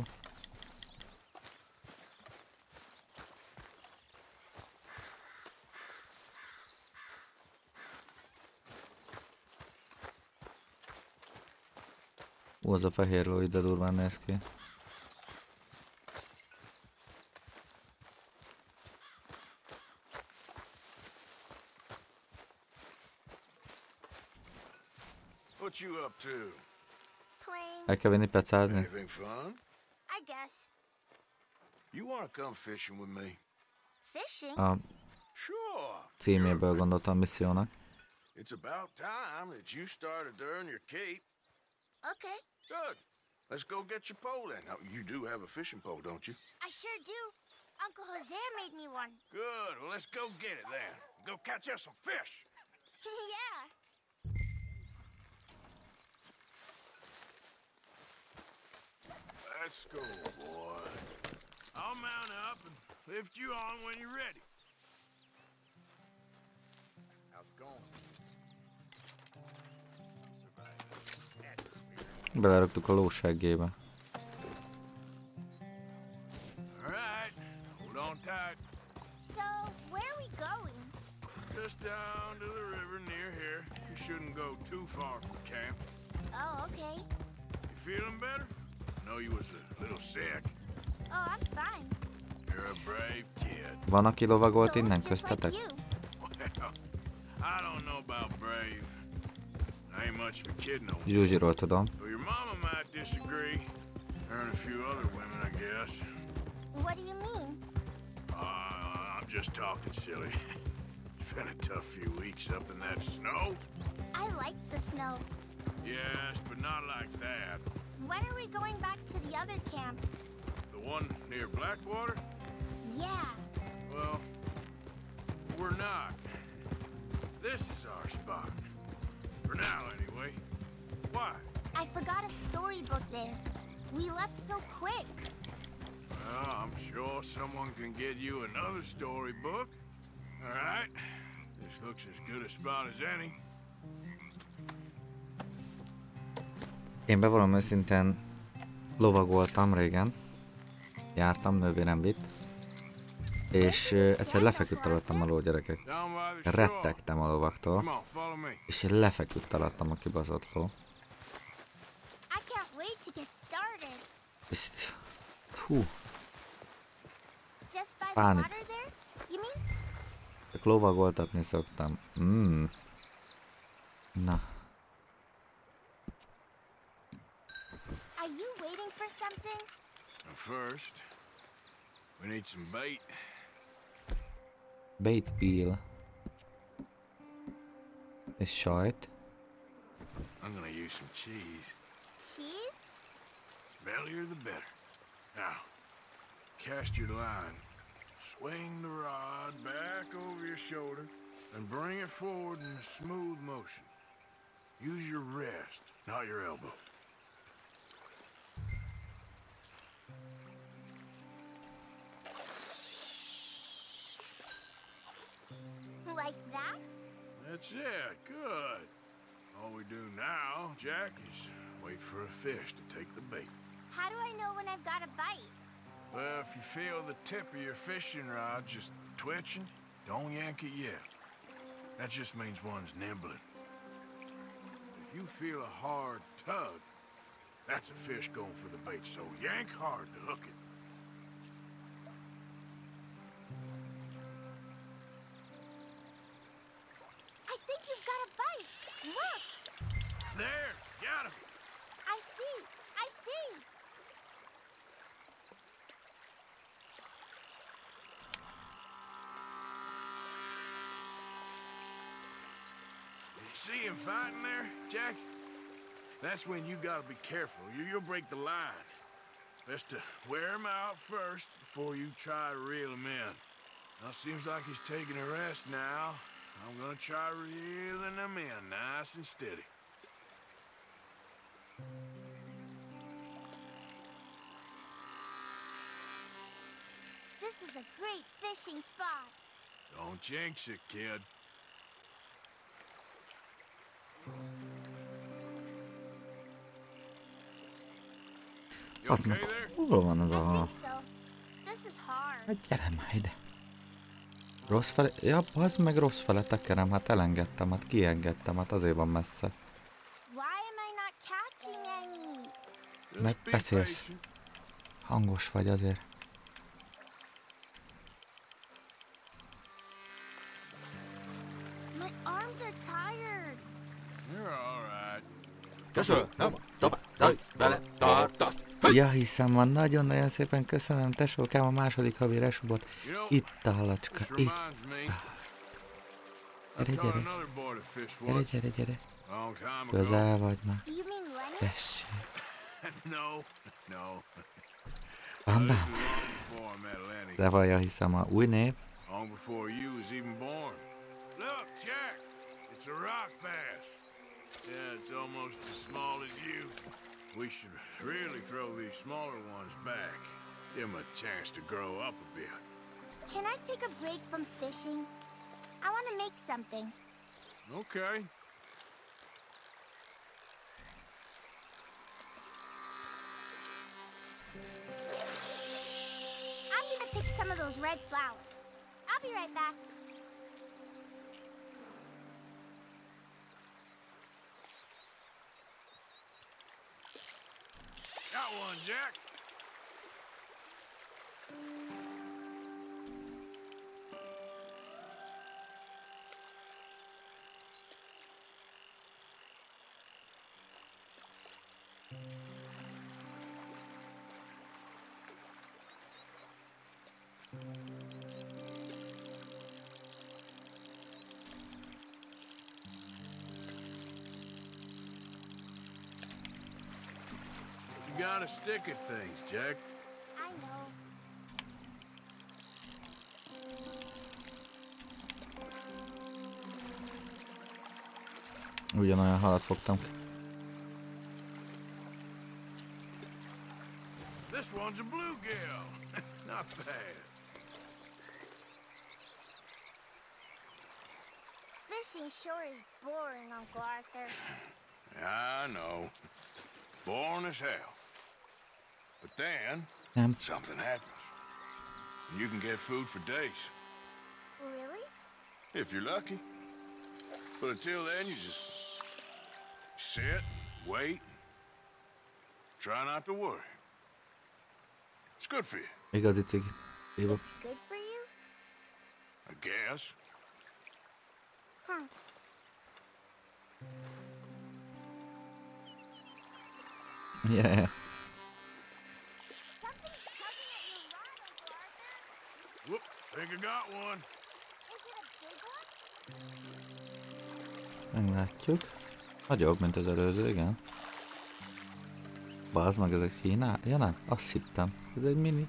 S1: Ó, az a fehér ló, ide durván néz ki.
S2: What you up to?
S11: Playing,
S1: El kell vinni pecázni.
S2: Anything fun?
S11: I guess.
S2: You wanna come fishing with me?
S11: Fishing?
S1: A
S2: Sure.
S1: címéből gondoltam a missziónak.
S2: It's about time that you started to earn your keep.
S11: Okay,
S2: Good. Let's go get your pole then. Now, you do have a fishing pole, don't you?
S11: I sure do. Uncle Jose made me one.
S2: Good. Well, let's go get it then. Go catch us some fish.
S11: Yeah.
S2: Let's go, boy. I'll mount up and lift you on when you're ready. How's it going?
S1: Beleraktuk a ló seggébe.
S2: All right. Hold on tight.
S11: So, where are we going?
S2: Just down to the river near here. You shouldn't go too far from camp.
S11: Oh, okay.
S2: You feeling better? know you was a little sick.
S11: Oh, I'm fine.
S2: You're a brave kid.
S1: Van, aki lovagolt innen
S11: Just like
S1: köztetek?
S11: you.
S2: Well, I don't know about brave. I ain't much of a kid no more.
S1: Zsuzsiról tudom.
S2: Well, your mama might disagree. Her and a few other women, I guess.
S11: What do you mean?
S2: Uh, I'm just talking silly. It's been a tough few weeks up in that snow.
S11: I like the snow.
S2: Yes, but not like that.
S11: When are we going back to the other camp?
S2: The one near Blackwater?
S11: Yeah.
S2: Well, we're not. This is our spot. For now, anyway. Why?
S11: I forgot a storybook there. We left so quick.
S2: Well, I'm sure someone can get you another storybook. All right. This looks as good a spot as any.
S1: Én bevallom őszintén, lovagoltam régen. Jártam, nővérem vitt. És uh, egyszer lefeküdt alattam a ló, gyerekek. Rettegtem a lovaktól. És én lefeküdt alattam a kibaszott ló.
S11: I can't wait to get started.
S1: És... Hú,
S11: Just by the
S1: Pánik.
S11: water there? You mean?
S1: csak lovagoltatni szoktam. Mm. Na.
S11: Are you waiting for something?
S2: Now first, we need some bait.
S1: Bait peel. És sajt.
S2: I'm gonna use some cheese.
S11: Cheese?
S2: Smellier the better. Now, cast your line. Swing the rod back over your shoulder and bring it forward in a smooth motion. Use your wrist, not your elbow.
S11: Like that?
S2: That's it. Good. All we do now, Jack, is wait for a fish to take the bait.
S11: How do I know when I've got a bite?
S2: Well, if you feel the tip of your fishing rod just twitching, don't yank it yet. That just means one's nibbling. If you feel a hard tug, that's a fish going for the bait, so yank hard to hook it.
S11: I think you've got a bite. Look!
S2: There, got him.
S11: I see. I see.
S2: You see him fighting there, Jack? That's when you gotta be careful. You, you'll break the line. Best to wear him out first before you try to reel him in. Now, seems like he's taking a rest now. I'm gonna try reeling him in nice and steady.
S11: This is a great fishing spot.
S2: Don't jinx it, kid. You
S1: Az
S2: okay
S1: meg
S2: there?
S1: hol van az
S11: I
S1: a...
S11: think so. This is hard.
S1: Hát gyere már ide. Rossz fele... Ja, az meg rossz fele tekerem, hát elengedtem, hát kiengedtem, hát azért van messze.
S11: Why am I not catching any?
S1: Meg beszélsz. Hangos vagy azért.
S11: My arms are tired.
S2: You're all right.
S9: Köszönöm, tovább, bele, tartasz.
S1: Ja, hiszem van, nagyon-nagyon szépen köszönöm, tesókám, a második havi resubot. Itt a halacska, itt. Gyere, gyere. Gyere, gyere, gyere. Közel vagy már.
S11: You mean Lenny?
S1: Tessék.
S2: No, no.
S1: Bam, bam.
S2: Before I met Lenny.
S1: De vallja, hiszem a új név.
S2: Long before you was even born. Look, Jack, it's a rock bass. Yeah, it's almost as small as you. We should really throw these smaller ones back. Give them a chance to grow up a bit.
S11: Can I take a break from fishing? I want to make something.
S2: Okay.
S11: I'm gonna pick some of those red flowers. I'll be right back.
S2: Got one, Jack. You gotta stick at things, Jack.
S11: I know.
S1: Ugyanolyan halat fogtam ki.
S2: This one's a bluegill. Not bad.
S11: Fishing sure is boring, Uncle Arthur.
S2: I know. Boring as hell. But then,
S1: Nem.
S2: something happens. And you can get food for days.
S11: Really?
S2: If you're lucky. But until then, you just sit, wait, try not to worry. It's good for you.
S1: Igazi cigi. Hívok.
S11: Good for you?
S2: I guess.
S11: Huh.
S1: Yeah.
S2: Whoop, think I got one.
S1: Meglátjuk. Nagyobb, mint az előző, igen. Bazd meg, ezek Kína? Ja nem, azt hittem. Ez egy mini.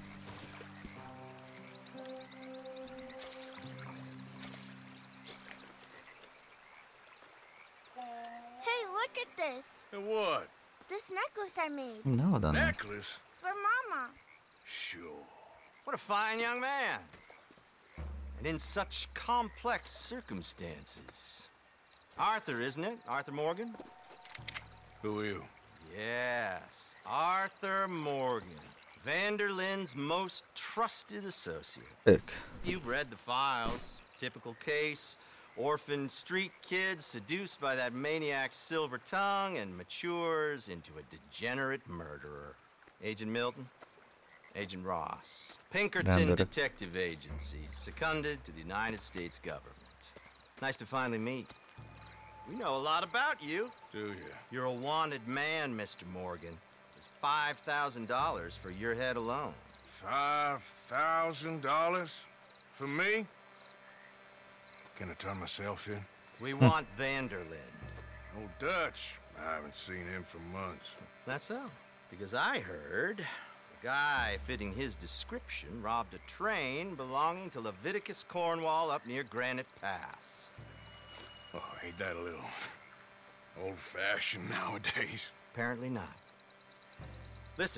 S11: Hey, look at this.
S2: And what?
S11: This necklace I made.
S1: No, oda nem.
S2: Necklace?
S11: For Mama.
S2: Sure.
S12: What a fine young man. And in such complex circumstances. Arthur, isn't it? Arthur Morgan?
S2: Who are you?
S12: Yes, Arthur Morgan. Vanderlyn's most trusted associate.
S1: Ők.
S12: You've read the files. Typical case. Orphaned street kid seduced by that maniac's silver tongue and matures into a degenerate murderer. Agent Milton? Agent Ross. Pinkerton
S1: Rendőrök.
S12: Detective Agency, seconded to the United States government. Nice to finally meet. We know a lot about you.
S2: Do you?
S12: You're a wanted man, Mister Morgan. There's five thousand dollars for your head alone.
S2: Five thousand dollars? For me? Can I turn myself in?
S12: We want Vanderlyn.
S2: Old Dutch. I haven't seen him for months.
S12: That's so. Because I heard a guy fitting his description robbed a train belonging to Leviticus Cornwall up near Granite Pass.
S2: Oh, ain't that a little old-fashioned nowadays?
S12: Apparently not. Listen.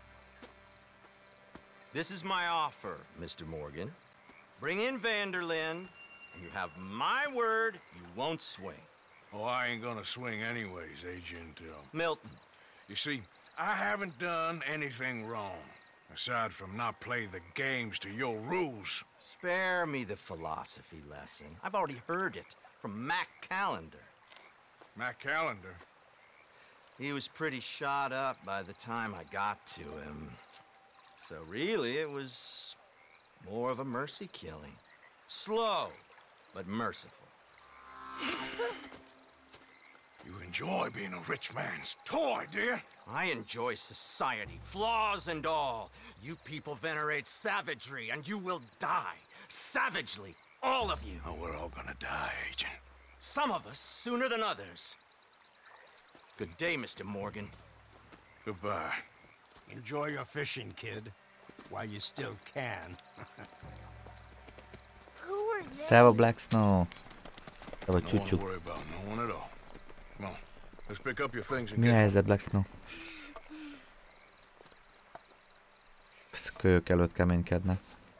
S12: This is my offer, Mister Morgan. Bring in Vanderlyn, and you have my word you won't swing.
S2: Oh, I ain't gonna swing anyways, Agent uh,
S12: Milton.
S2: You see, I haven't done anything wrong, aside from not playing the games to your rules.
S12: Spare me the philosophy lesson. I've already heard it from Mac Callender.
S2: Mac Callender?
S12: He was pretty shot up by the time I got to him. So really, it was more of a mercy killing. Slow, but merciful.
S2: You enjoy being a rich man's toy, do you?
S12: I enjoy society, flaws and all. You people venerate savagery, and you will die. Savagely, all of you.
S2: Oh, we're all gonna die, Agent.
S12: Some of us sooner than others. Good day, Mister Morgan.
S2: Goodbye.
S13: Enjoy your fishing, kid, while you still can.
S11: Who were they?
S1: Szeva Black Snow. Szeva
S2: No one
S1: Csúcsú.
S2: to worry about, no one at all. Come on, let's pick up your things and
S1: Mi a
S2: get...
S1: helyzet, Black Snow? Kölyök előtt keménykednek.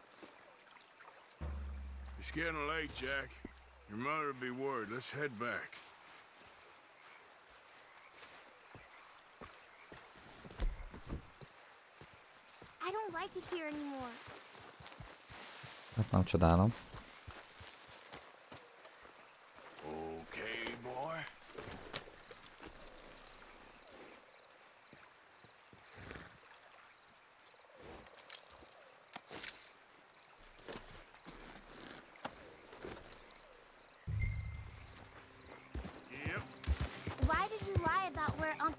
S2: It's getting late, Jack. Your mother will be worried. Let's head back.
S11: I don't like it here anymore.
S1: Hát nem csodálom.
S2: Okay, boy.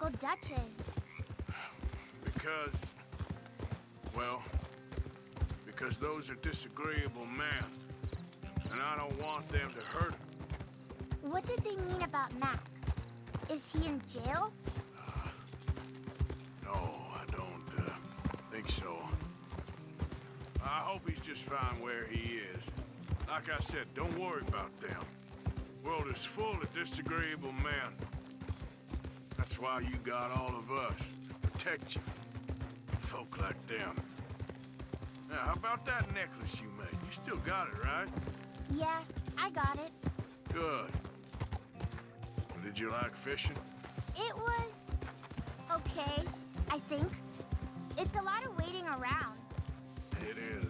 S11: Uncle Dutch's?
S2: Because, well, because those are disagreeable men, and I don't want them to hurt him.
S11: What did they mean about Mac? Is he in jail?
S2: Uh, no, I don't uh, think so. I hope he's just fine where he is. Like I said, don't worry about them. The world is full of disagreeable men. That's why you got all of us, to protect you from folk like them. Now, how about that necklace you made? You still got it, right?
S11: Yeah, I got it.
S2: Good. Did you like fishing?
S11: It was okay, I think. It's a lot of waiting around.
S2: It is.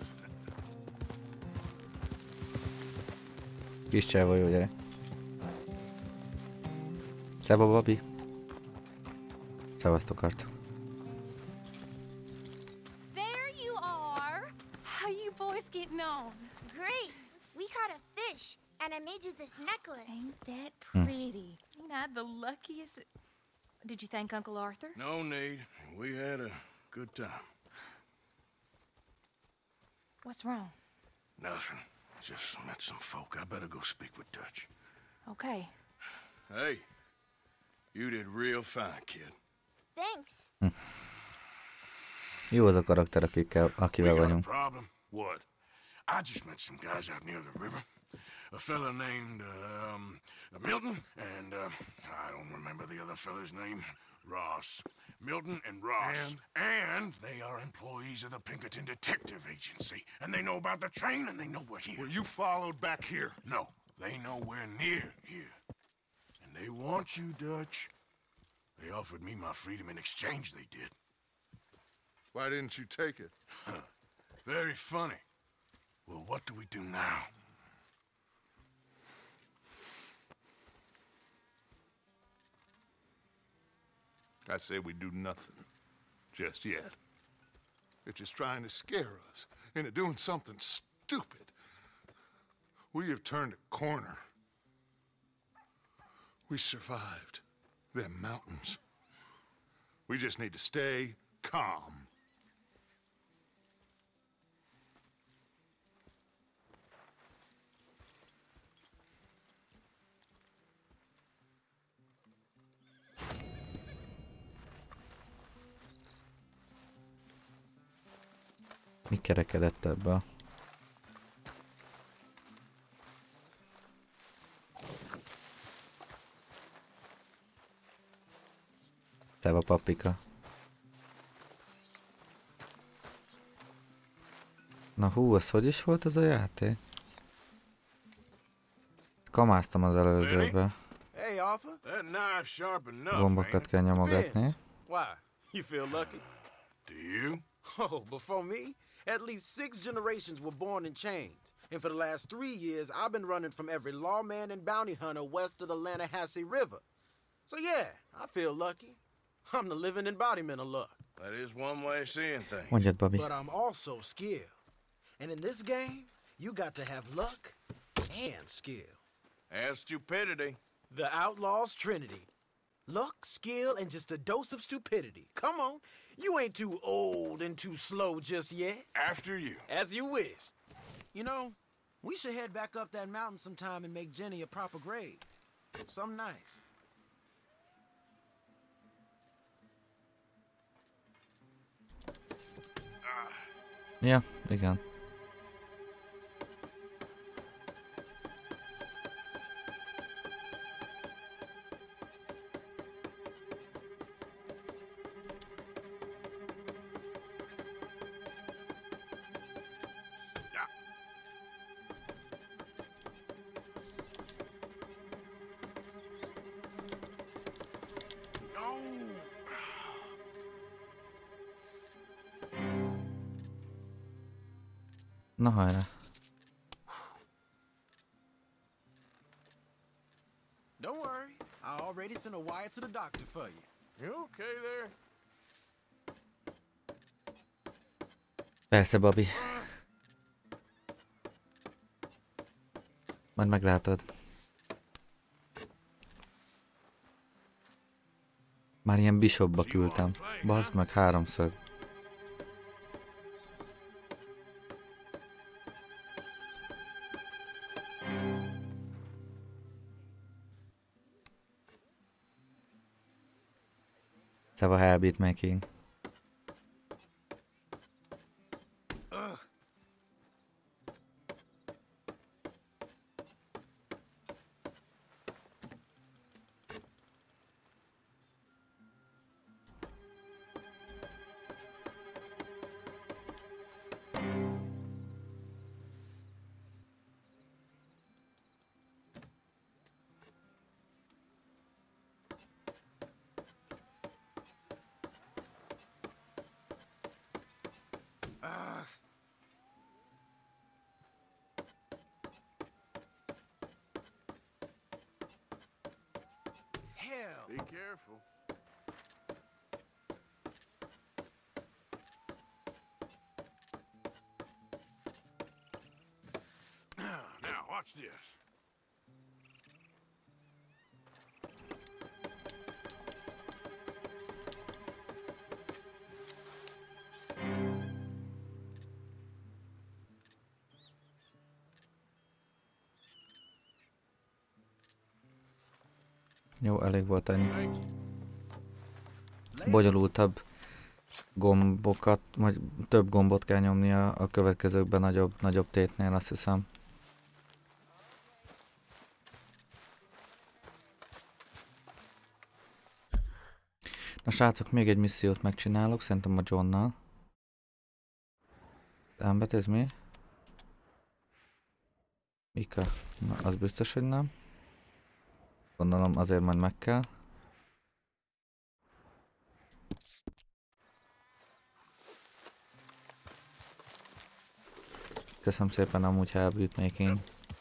S1: Kis csávó, jó, gyere. Szeva, Bobby. Szevasztok, Art.
S3: There you are. How you boys getting on?
S11: Great. We caught a fish, and I made you this necklace.
S3: Ain't that
S1: Hmm.
S3: pretty? Ain't I the luckiest? Did you thank Uncle Arthur?
S2: No need. We had a good time.
S3: What's wrong?
S2: Nothing. Just met some folk. I better go speak with Dutch.
S3: Okay.
S2: Hey, you did real fine, kid.
S11: Thanks.
S1: Hm. Jó az a karakter, akikkel, akivel
S2: We got a
S1: vagyunk.
S2: problem? What? I just met some guys out near the river. A fella named um, Milton and uh, I don't remember the other fella's name. Ross. Milton and Ross.
S9: And?
S2: And they are employees of the Pinkerton Detective Agency. And they know about the train and they know we're here.
S9: Were you followed back here?
S2: No, they know we're near here. And they want you, Dutch. They offered me my freedom in exchange, they did.
S9: Why didn't you take it?
S2: Very funny. Well, what do we do now?
S9: I say we do nothing. Just yet. They're just trying to scare us into doing something stupid. We have turned a corner. We survived them mountains. We just need to stay calm.
S1: Mi kerekedett ebbe a... Teva papika. Na hú, az hogy is volt ez a játék? Kamáztam az előzőbe.
S10: Hey, Arthur.
S2: That knife sharp enough.
S1: Gombokat kell nyomogatni.
S10: Why? You feel lucky?
S2: Do you?
S10: Oh, before me, at least six generations were born in chains. And for the last three years, I've been running from every lawman and bounty hunter west of the Lannahechee River. So yeah, I feel lucky. I'm the living embodiment of luck.
S2: That is one way of seeing things.
S1: Mondjad, Bobby.
S10: But I'm also skilled. And in this game, you got to have luck and skill.
S2: And stupidity.
S10: The Outlaw's Trinity. Luck, skill, and just a dose of stupidity. Come on. You ain't too old and too slow just yet.
S2: After you.
S10: As you wish. You know, we should head back up that mountain sometime and make Jenny a proper grave. Something nice.
S1: Ja, igen. Na hajrá.
S10: Don't worry. I already sent a wire to the doctor for you.
S2: You okay there?
S1: Persze, Bobby. Majd meglátod. Már ilyen bishopba küldtem. Bazd meg háromszög. Szava habit making.
S2: Be careful. Now, watch this.
S1: Jó, elég volt ennyi. Bonyolultabb gombokat, vagy több gombot kell nyomni a, a következőkben nagyobb, nagyobb tétnél, azt hiszem. Na srácok, még egy missziót megcsinálok, szerintem a Johnnal. Embet, ez mi? Mika? Na, az biztos, hogy nem. Gondolom azért majd meg kell. Köszönöm szépen amúgy habit making.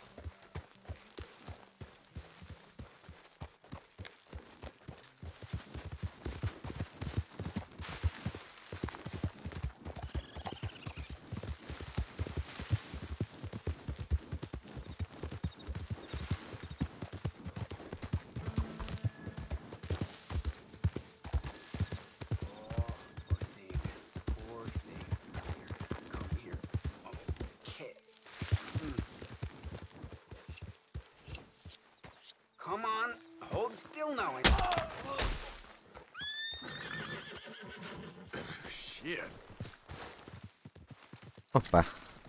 S14: Come on, hold still now.
S2: Shit.
S1: Hoppá.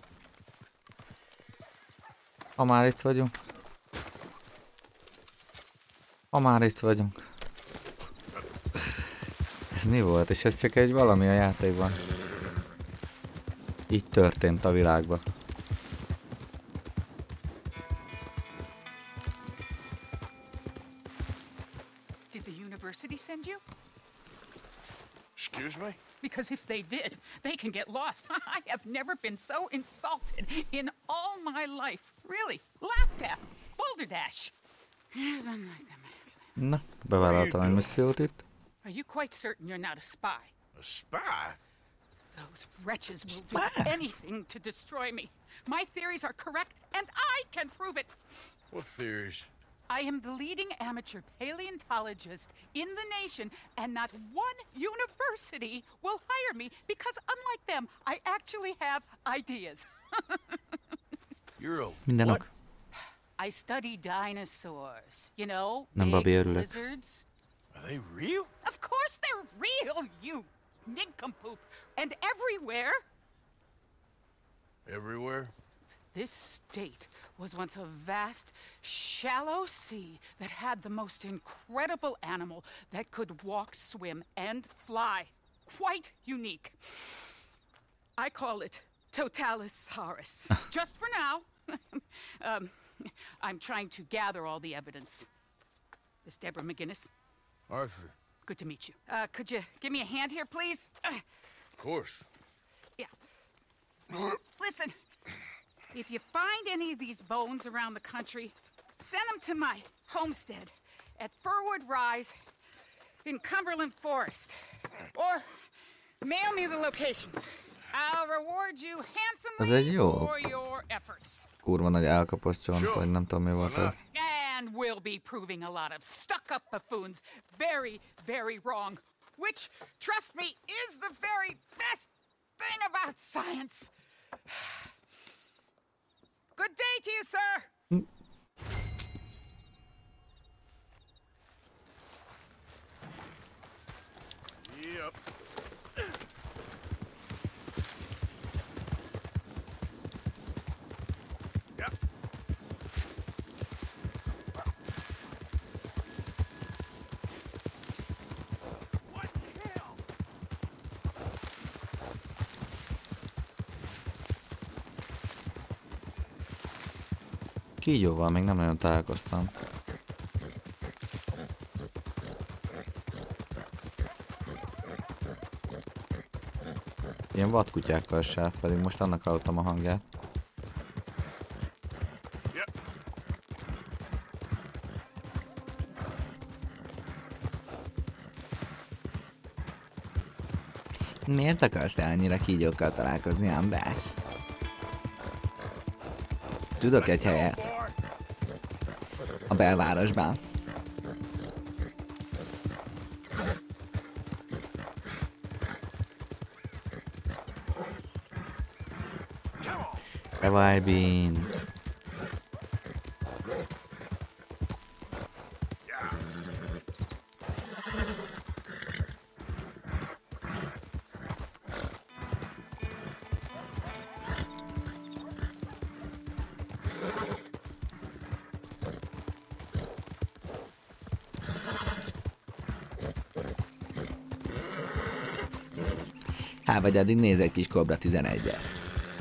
S1: Ha már itt vagyunk. Ha már itt vagyunk. Ez mi volt? És ez csak egy valami a játékban. Így történt a világban.
S15: Send you?
S2: Excuse me?
S15: Because if they did, they can get lost. I have never been so insulted in all my life. Really, laughed at. Balderdash.
S1: Na, bevállaltam egy missziót itt.
S15: Are you quite certain you're not a spy?
S2: A spy?
S15: Those wretches will do anything to destroy me. My theories are correct, and I can prove it.
S2: What theories?
S15: I am the leading amateur paleontologist in the nation, and not one university will hire me because, unlike them, I actually have ideas.
S2: You're a
S1: Mindenok.
S15: I study dinosaurs. You know,
S1: Nem,
S15: big
S1: Bobby, örülök.
S15: lizards.
S2: Are they real?
S15: Of course they're real, you nincompoop. And everywhere.
S2: Everywhere?
S15: This state was once a vast, shallow sea that had the most incredible animal that could walk, swim, and fly. Quite unique. I call it Totalisaurus. Just for now. um, I'm trying to gather all the evidence. This Deborah McGinnis.
S2: Arthur.
S15: Good to meet you. Uh, could you give me a hand here, please? Uh,
S2: Of course.
S15: yeah. Listen. If you find any of these bones around the country, send them to my homestead at Furwood Rise in Cumberland Forest. Or mail me the locations. I'll reward you
S1: Ez egy
S15: handsomely
S1: jó
S15: for your efforts.
S1: kurva nagy elkapott csont, vagy nem tudom mi volt ez.
S15: and will be proving a lot of stuck-up buffoons very, very wrong. Which, trust me, is the very best thing about science. Good day to you, sir.
S2: Yep. Yep. What the hell?
S1: Kígyóval még nem nagyon találkoztam. Ilyen vadkutyákkal se, pedig most annak hallottam a hangját. Miért akarsz annyira kígyókkal találkozni, András? Tudok egy helyet. A belvárosban. Have I been? Hát vagy addig néz egy kis Cobra tizenegyet.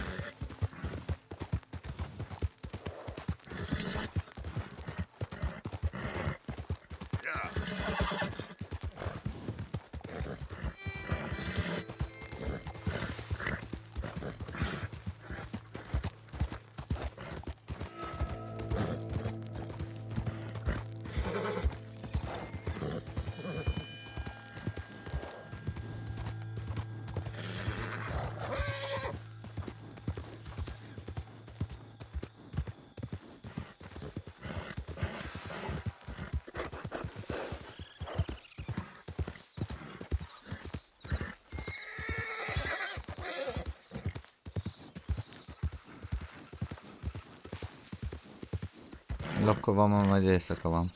S1: Akkor van, vagy éjszaka van.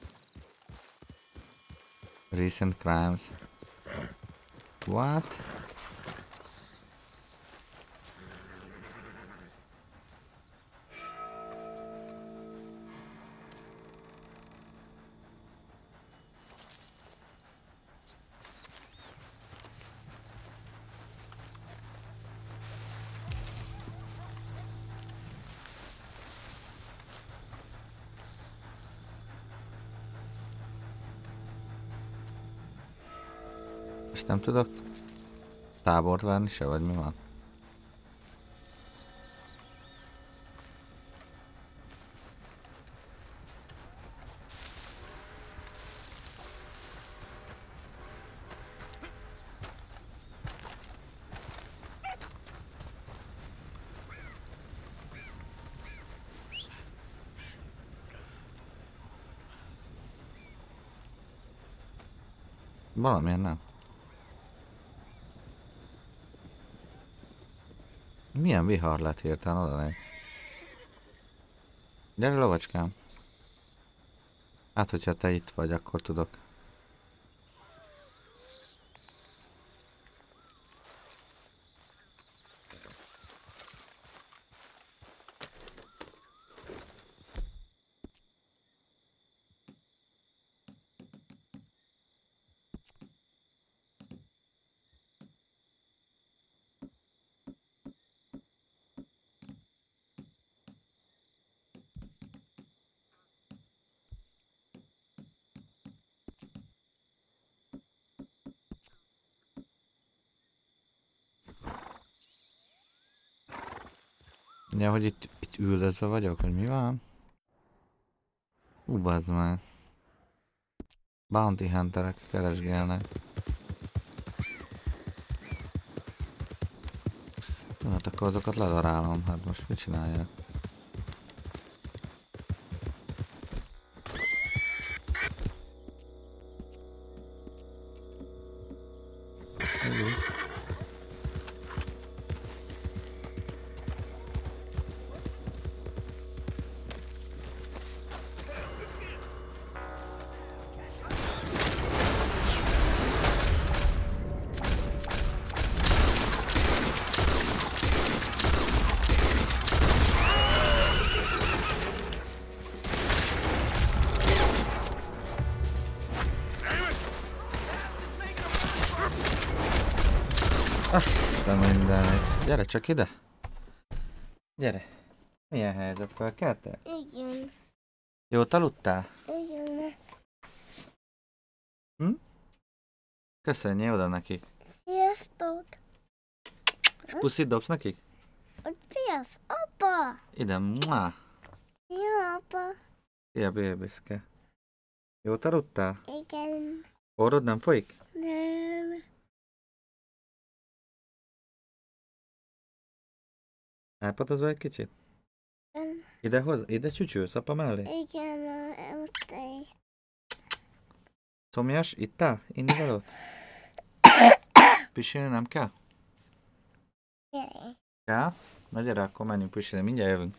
S1: Recent crimes. What? És nem tudok tábort verni se, vagy mi van? Valamilyen nem. Milyen vihar lett hirtelen odaleg? Gyere, lovacskám. Hát, hogyha te itt vagy, akkor tudok. Ja, hogy itt, itt üldözve vagyok, hogy mi van? Ú, bazd már. Bounty hunterek keresgélnek. Hát akkor azokat ledarálom, hát most mit csináljak? Azt a mindenit. Gyere csak ide. Gyere. Milyen helyzet? Felkeltél?
S11: Igen.
S1: Jót aludtál?
S11: Igen.
S1: Hm? Köszönjél oda nekik.
S11: Sziasztok.
S1: És puszit dobsz nekik?
S11: Hogy piasz, apa.
S1: Ide, mua.
S11: Szia, apa.
S1: Szia, bébiszke. Jót aludtál?
S11: Igen.
S1: Orrod nem folyik?
S11: Nem.
S1: Elpadozol egy kicsit?
S11: Nem.
S1: Ide hoz, ide csücsülsz apa mellé?
S11: Igen, ott is.
S1: Szomjas, ittál? Inni valót? Pisilni nem kell?
S11: Gyere.
S1: Kell? Na gyere, akkor menjünk pisilni, mindjárt jövünk.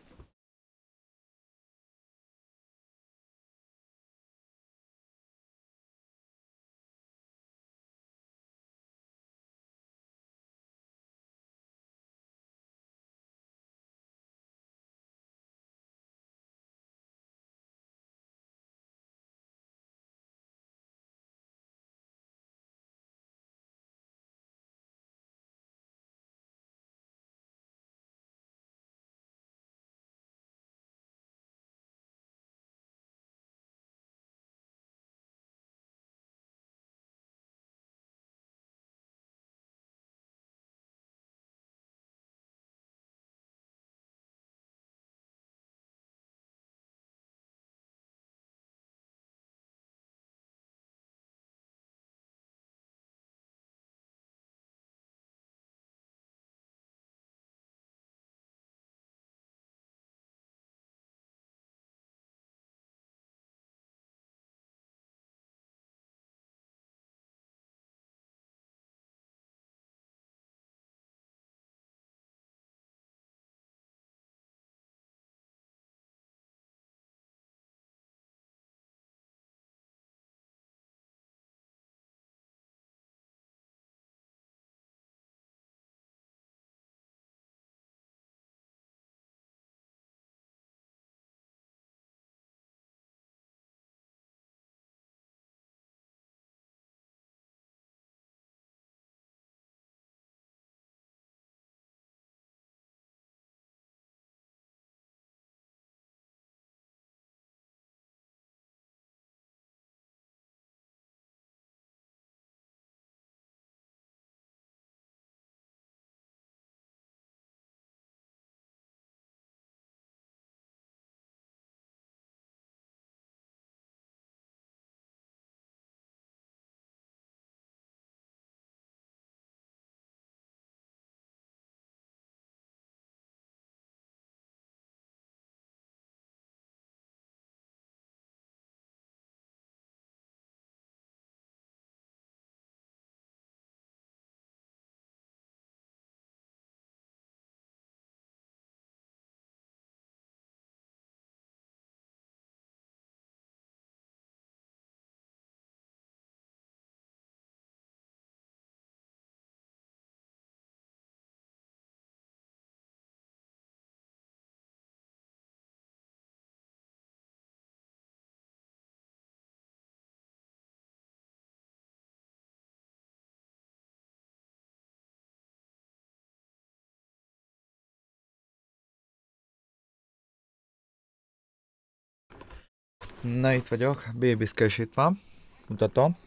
S1: Na itt vagyok, bébiszke is itt van, mutatom.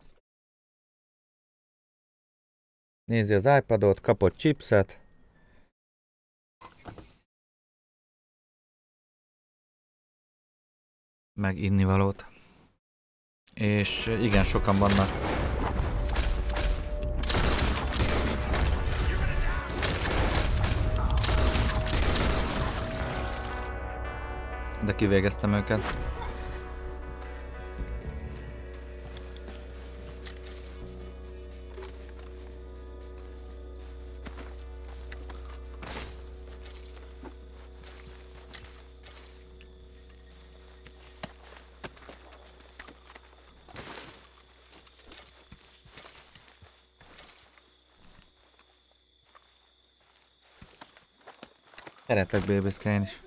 S1: Nézi az iPadot, kapott chipset. Meg innivalót. És igen, sokan vannak. De kivégeztem őket. Szeretek bébészke is.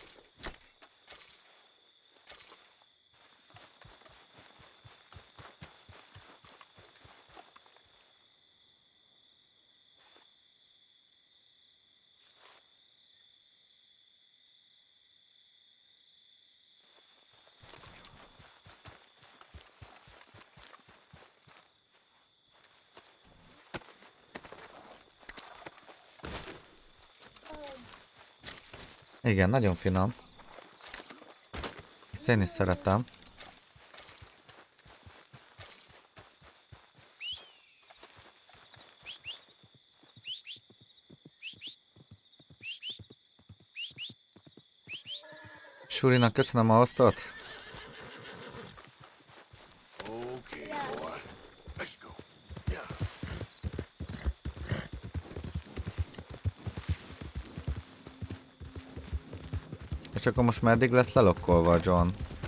S1: Igen, nagyon finom. Ezt én is szeretem. Surinak köszönöm a osztot.
S2: Okay, boy. Let's go. Yeah.
S1: És akkor most meddig lesz lelokkolva John?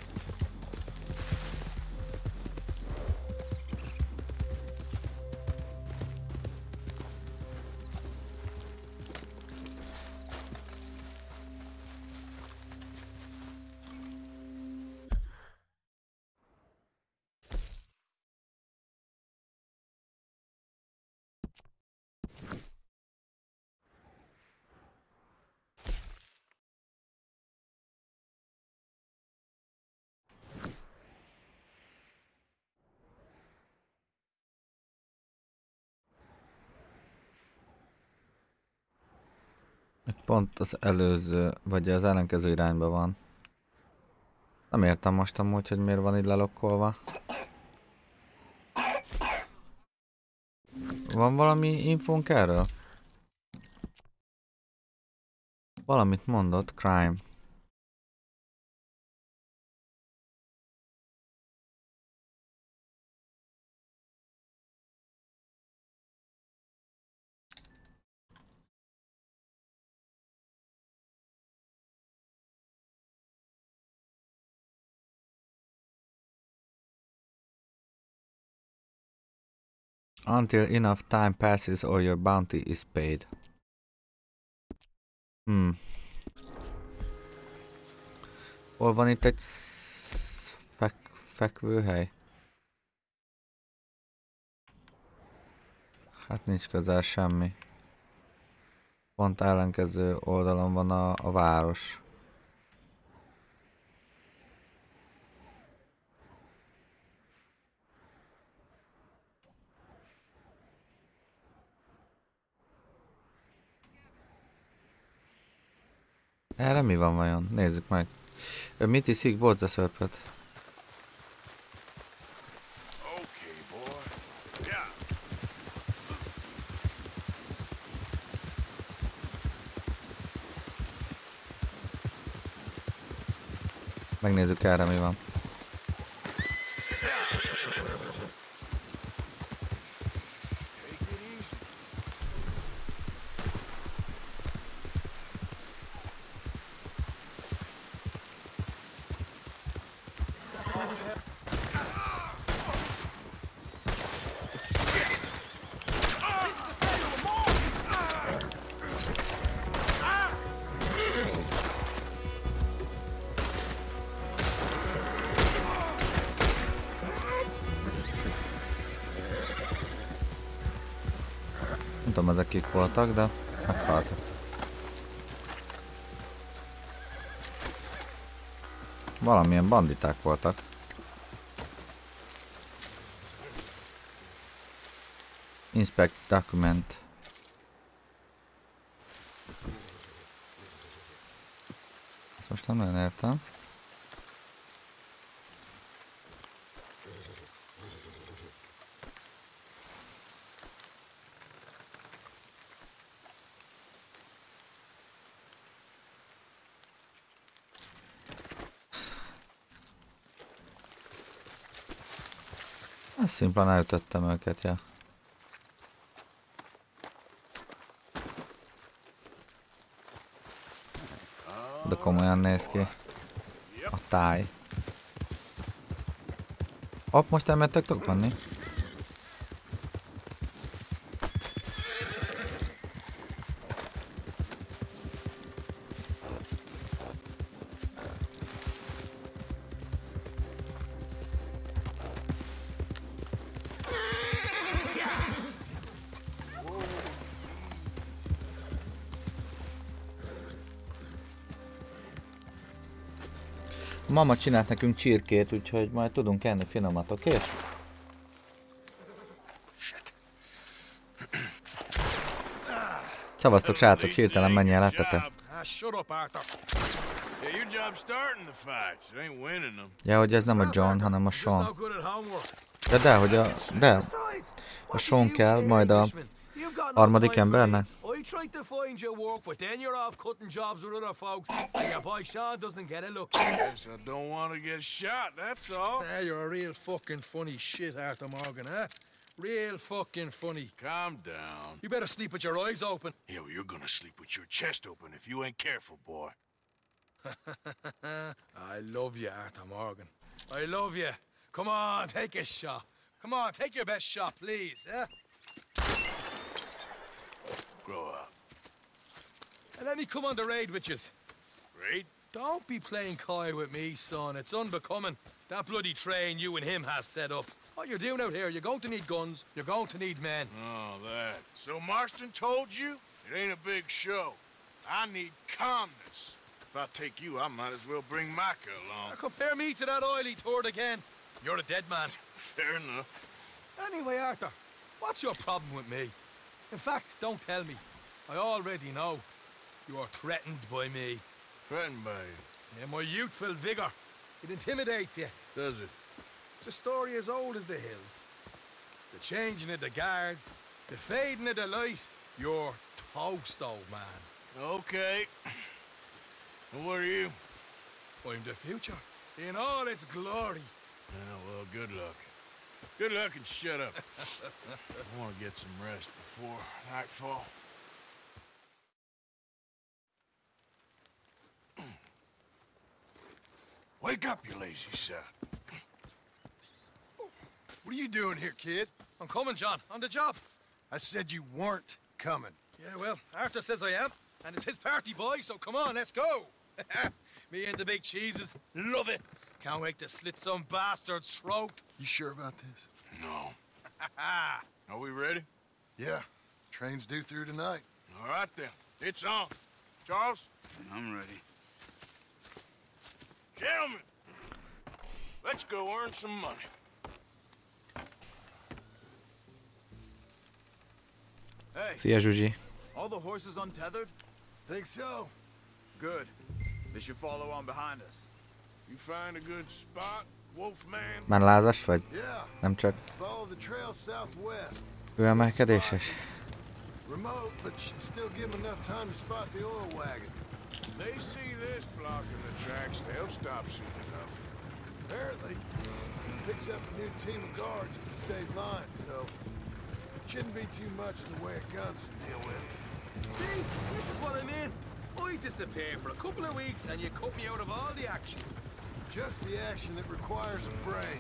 S1: Pont az előző, vagy az ellenkező irányba van. Nem értem most amúgy, hogy miért van így lelokkolva. Van valami infónk erről? Valamit mondott, crime. Until enough time passes or your bounty is paid. Hmm. Hol van itt egy fek fekvőhely? Hát nincs közel semmi. Pont ellenkező oldalon van a, a város. Erre mi van vajon? Nézzük meg. Mit iszik bodzaszörpöt? Megnézzük erre mi van. Nem tudom ezek kik voltak, de meghaltak. Valamilyen banditák voltak. Inspect document. Ezt most nem nagyon értem. Szimplán elütöttem őket, ja. De komolyan néz ki a táj. Hopp, most elmentek tudok menni? Mama csinált nekünk csirkét, úgyhogy majd tudunk enni finomat, oké? Okay? Szavaztok, srácok, hirtelen menj el, letete. Ja, hogy ez nem a John, hanem a Sean. De de, hogy a... de... A Sean kell, majd a... harmadik embernek.
S10: I tried to find you work, but then you're off cutting jobs with other folks, and your boy Sean doesn't get a look.
S2: Guess I don't want to get shot, that's all.
S16: Yeah, you're a real fucking funny shit, Arthur Morgan, huh? Real fucking funny.
S2: Calm down.
S16: You better sleep with your eyes open.
S2: Yeah, well, you're gonna sleep with your chest open if you ain't careful, boy.
S16: I love you, Arthur Morgan. I love you. Come on, take a shot. Come on, take your best shot, please, huh?
S2: Grow up.
S16: And let me come on the raid with yous.
S2: Raid?
S16: Don't be playing coy with me, son. It's unbecoming. That bloody train you and him has set up. What you're doing out here, you're going to need guns, you're going to need men.
S2: Oh, that. So Marston told you? It ain't a big show. I need calmness. If I take you, I might as well bring Micah along.
S16: Now compare me to that oily turd again. You're a dead man.
S2: Fair enough.
S16: Anyway, Arthur, what's your problem with me? In fact, don't tell me. I already know. You are threatened by me.
S2: Threatened by you?
S16: Yeah, my youthful vigor. It intimidates you.
S2: Does it?
S16: It's a story as old as the hills. The changing of the guard, the fading of the light. You're toast, old man.
S2: Okay. And what are you?
S16: I'm the future. In all its glory.
S2: Yeah, well, good luck. Good luck and shut up. I want to get some rest before nightfall. Wake up, you lazy son.
S8: What are you doing here, kid?
S16: I'm coming, John. On the job.
S8: I said you weren't coming.
S16: Yeah, well, Arthur says I am. And it's his party, boy, so come on, let's go. Me and the big cheeses. Love it. Can't wait to slit some bastard's throat.
S8: You sure about this?
S2: No. Are we ready?
S8: Yeah. Train's due through tonight.
S2: All right, then. It's on. Charles?
S14: I'm ready.
S2: Gentlemen, let's go earn some money.
S14: Hey.
S1: Szia, Zsuzsi.
S14: All the horses untethered?
S8: Think so.
S14: Good. They should follow on behind us.
S2: You find a good spot, Wolfman?
S1: Már lázas vagy?
S8: Yeah.
S1: Nem csak
S8: Follow the trail southwest.
S1: kőemelkedéses?
S8: Remote, but should still give them enough time to spot the oil wagon.
S2: They see this blocking the tracks, they'll stop soon enough.
S8: Apparently, picks up a new team of guards at the state line, so shouldn't be too much in the way of guns to deal with.
S16: See, this is what I mean. I disappear for a couple of weeks and you cut me out of all the action.
S8: Just the action that requires a brain.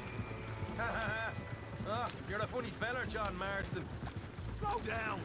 S16: Ah, you're a funny fella, John Marston. Slow down.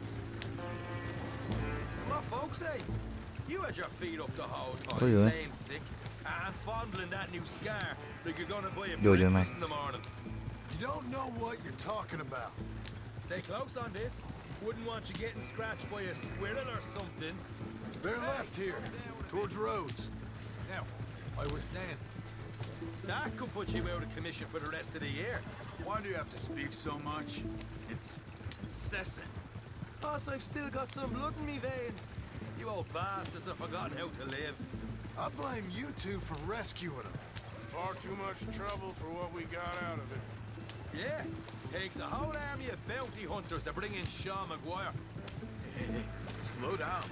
S16: What folks say? You had your feet up the whole time, playing sick, and fondling that new scar like you're gonna buy a breakfast in the morning.
S8: You don't know what you're talking about.
S16: Stay close on this. Wouldn't want you getting scratched by a squirrel or something.
S8: They're left here, towards Rhodes.
S16: Now, I was saying, that could put you out of commission for the rest of the year.
S14: Why do you have to speak so much? It's incessant.
S16: Plus, I've still got some blood in me veins. You old bastards have forgotten how to live.
S8: I blame you two for rescuing them.
S2: Far too much trouble for what we got out of it.
S16: Yeah, takes a whole army of bounty hunters to bring in Sean McGuire.
S14: Hey, hey, slow down.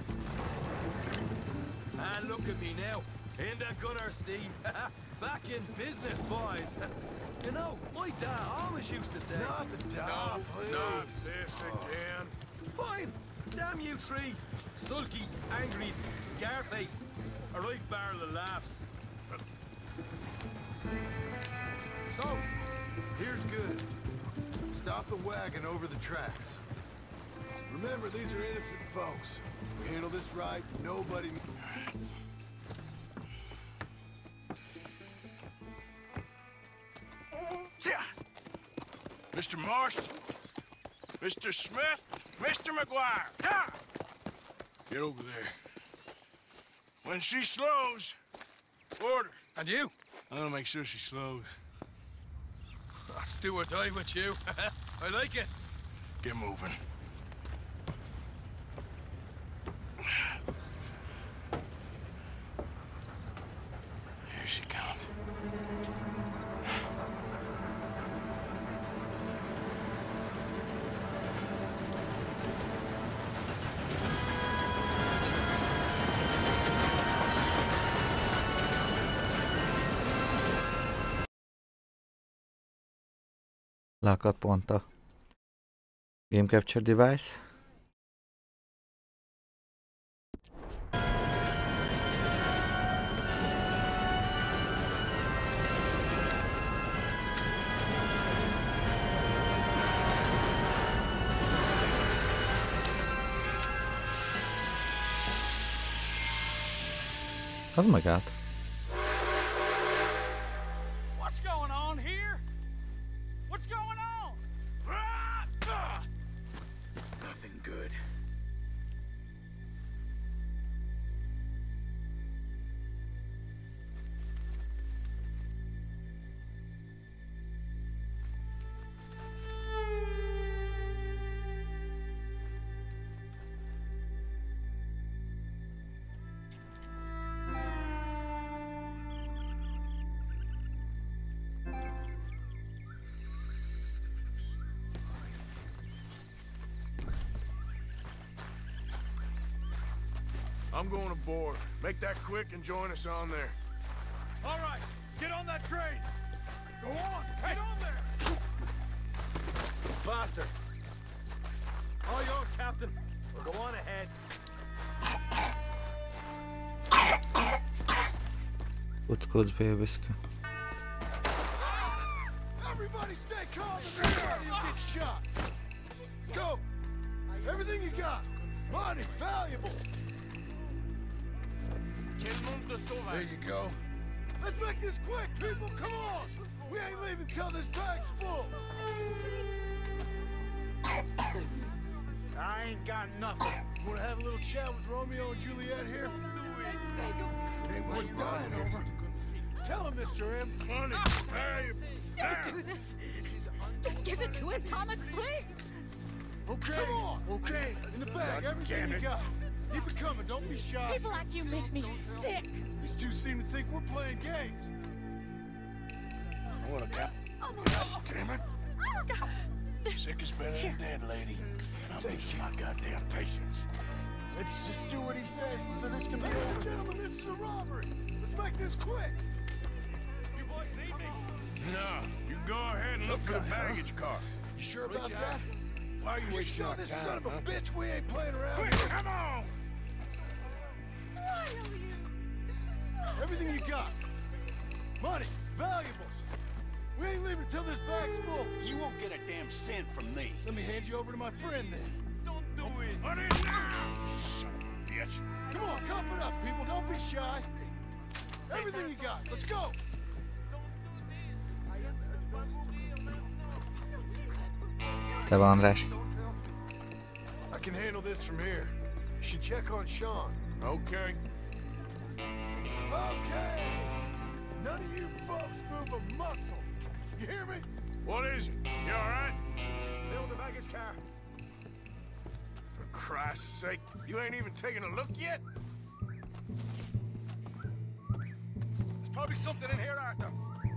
S16: And look at me now, in the gunner seat. Back in business, boys. You know, my dad always used to say...
S8: Not the dad,
S2: No,
S8: please.
S2: not this again.
S16: Fine. Damn you three. Sulky, angry, Scarface. A right barrel of laughs.
S8: So, here's good. Stop the wagon over the tracks. Remember, these are innocent folks. We handle this right, nobody...
S2: Mister Marston, Mister Smith, Mister McGuire, ha! Get over there. When she slows, order.
S16: And you?
S2: I'm gonna make sure she slows.
S16: Let's do or die with you. I like it.
S2: Get moving. Here she comes.
S1: Leakadt pont a Game Capture Device. Az megállt.
S10: What's going on here? What's going on?
S2: Nothing good. I'm going aboard. Make that quick and join us on there.
S10: All right, get on that train. Go on, get on there. Faster. All yours, Captain. Go on ahead.
S1: Kuckódsz, babyska.
S8: Everybody stay calm and everybody will get shot. Go. Everything you got. Money, valuable. There you go. Let's make this quick, people. Come on. We ain't leaving till this bag's full. I ain't got nothing. Want to have a little chat with Romeo and Juliet here? It ain't worth dying over. Tell him, Mister M.
S2: Money, valuable.
S17: Don't do this. Just give it to him, Thomas, please.
S8: Okay. Come on. Okay. In the bag,
S2: God
S8: everything
S2: damn
S8: you
S2: it.
S8: got. Keep it coming. Don't be shy.
S17: People like you make me sick.
S8: These two seem to think we're playing games.
S2: I want to cap.
S17: Oh,
S2: God damn it.
S17: oh God.
S2: Sick is better than dead, lady. And I'm losing my goddamn patience.
S8: Let's just do what he says so this can be over. Ladies and gentlemen, this is a robbery. Let's make this quick.
S10: You boys need me?
S2: No, you go ahead and look for the
S8: Okay, huh?
S2: baggage car.
S8: You sure
S2: Reach
S8: about
S2: out.
S8: that?
S2: Why are you
S8: You
S2: wasting
S8: sure
S2: our
S8: this
S2: time,
S8: son of a
S2: huh?
S8: bitch we ain't playing around
S2: Quick,
S8: here?
S2: come on!
S17: Why are you?
S8: Everything you got. Money, valuables. We ain't leaving till this bag's full.
S14: You won't get a damn cent from me.
S8: Let me hand you over to my friend then.
S10: Don't do it.
S2: Money now! Son of a bitch.
S8: Come on, cup it up, people. Don't be shy. Everything you got. Let's go.
S1: Te van, András.
S8: I can handle this from here. You should check on Sean.
S2: Okay.
S8: Okay. None of you folks move a muscle. You hear me?
S2: What is it? You all right?
S10: Fill the baggage car.
S2: For Christ's sake, you ain't even taking a look yet?
S10: There's probably something in here, Arthur.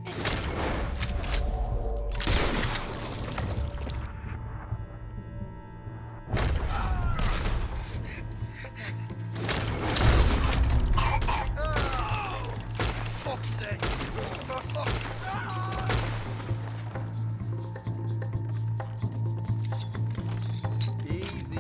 S14: Fuck's sake.
S10: Easy.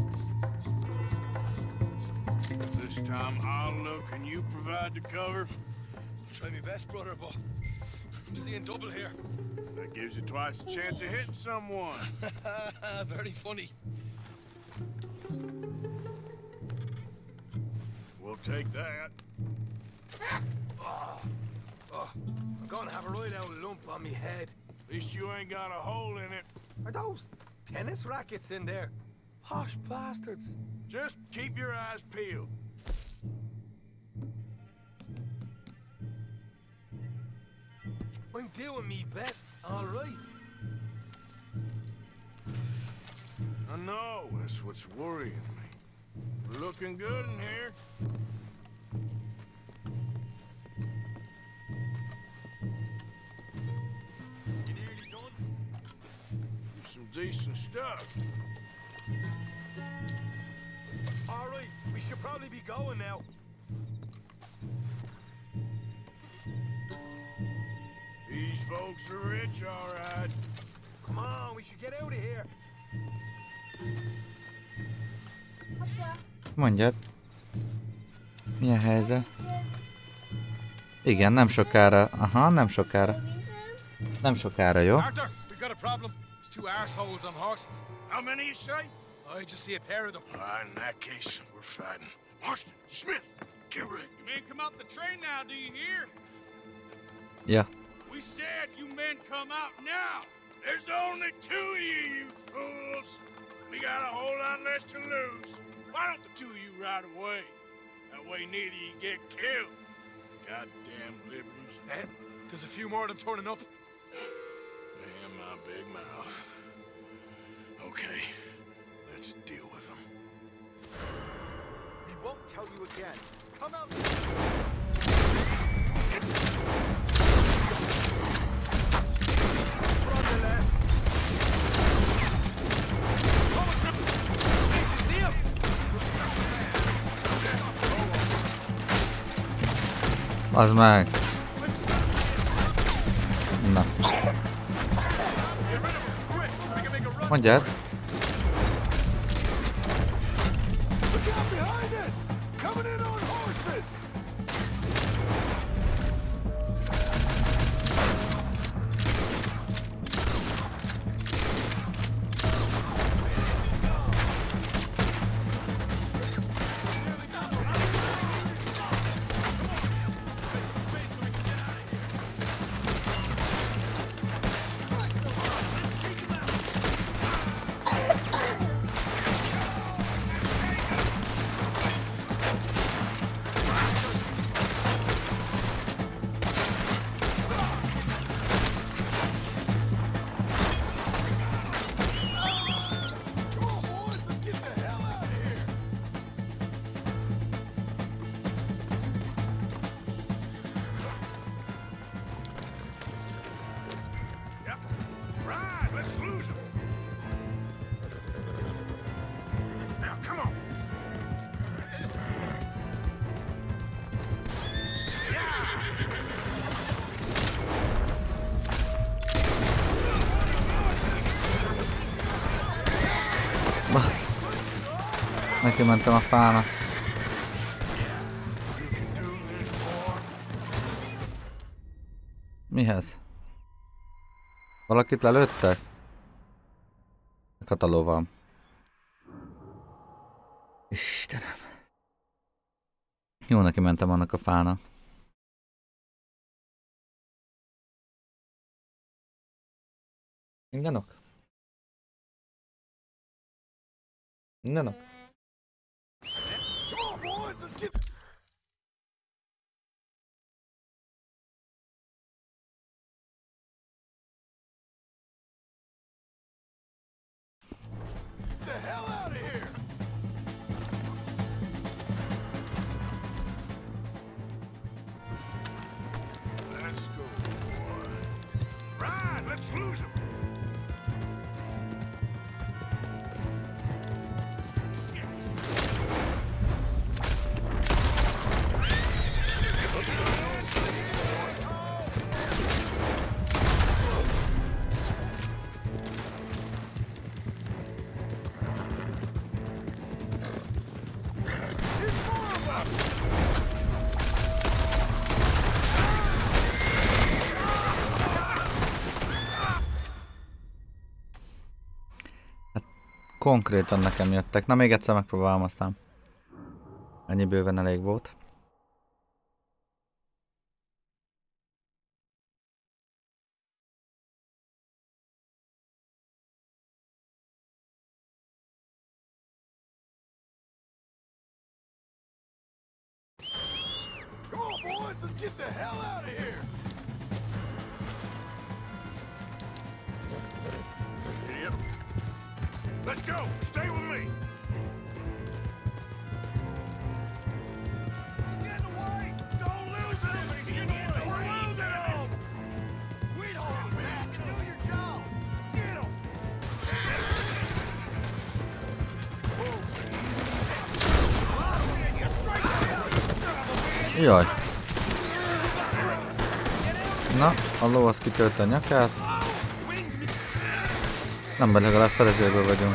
S2: This time I'll look and you provide the cover.
S16: Try my best, brother, but I'm seeing double here.
S2: That gives you twice the chance of hitting someone.
S16: Very funny.
S2: We'll take that.
S10: Oh, oh, I'm gonna have a right out lump on me head.
S2: At least you ain't got a hole in it.
S10: Are those tennis rackets in there? Posh bastards.
S2: Just keep your eyes peeled.
S16: I'm doing me best, all right?
S2: I know, that's what's worrying me. We're looking good in here.
S16: You nearly done?
S2: Some decent stuff.
S16: All right, we should probably be going now.
S2: These folks are rich, all right.
S16: Come on, we should get out of here.
S1: Mondjad. Milyen helyzet? Igen, nem sokára. Aha, nem sokára. Nem sokára, jó?
S16: Arthur, we got a problem. There's two arseholes on horses.
S2: How many you say?
S16: I just see a pair of them.
S2: Ah, in that case, we're fighting. Marston, Smith, get ready.
S14: You men come out the train now, do you hear?
S1: Yeah.
S14: We said you men come out now.
S2: There's only two of you, you fools. We got a whole lot less to lose. Why don't the two of you ride away? That way neither of you get killed. Goddamn liberties.
S16: Eh? There's a few more of them turning up.
S2: Man, my big mouth. Okay, let's deal with them.
S18: We won't tell you again. Come out.
S16: From the left.
S1: Az meg. Na. Mondjad.
S8: Look out behind us! Coming in on horses!
S1: Neki mentem a fának. Mihez? Valakit lelőttek? Kataló van. Istenem. Jó, neki mentem annak a fának. Mindenok? Mindenok?
S8: Come on, boys, let's get. The hell out of here!
S2: Let's go, boy. Ride, let's lose him.
S1: Konkrétan nekem jöttek. Na, még egyszer megpróbálom, aztán ennyi bőven elég volt.
S8: Come on, boys, let's get the hell out of here!
S2: Let's go. Stay with me. Get away! Don't lose it! Get away! We're losing him! We hold him back and do your job. Get him!
S1: Jaj. Na, a ló az kitölt a nyakát. Nem, mert legalább felezőből vagyunk.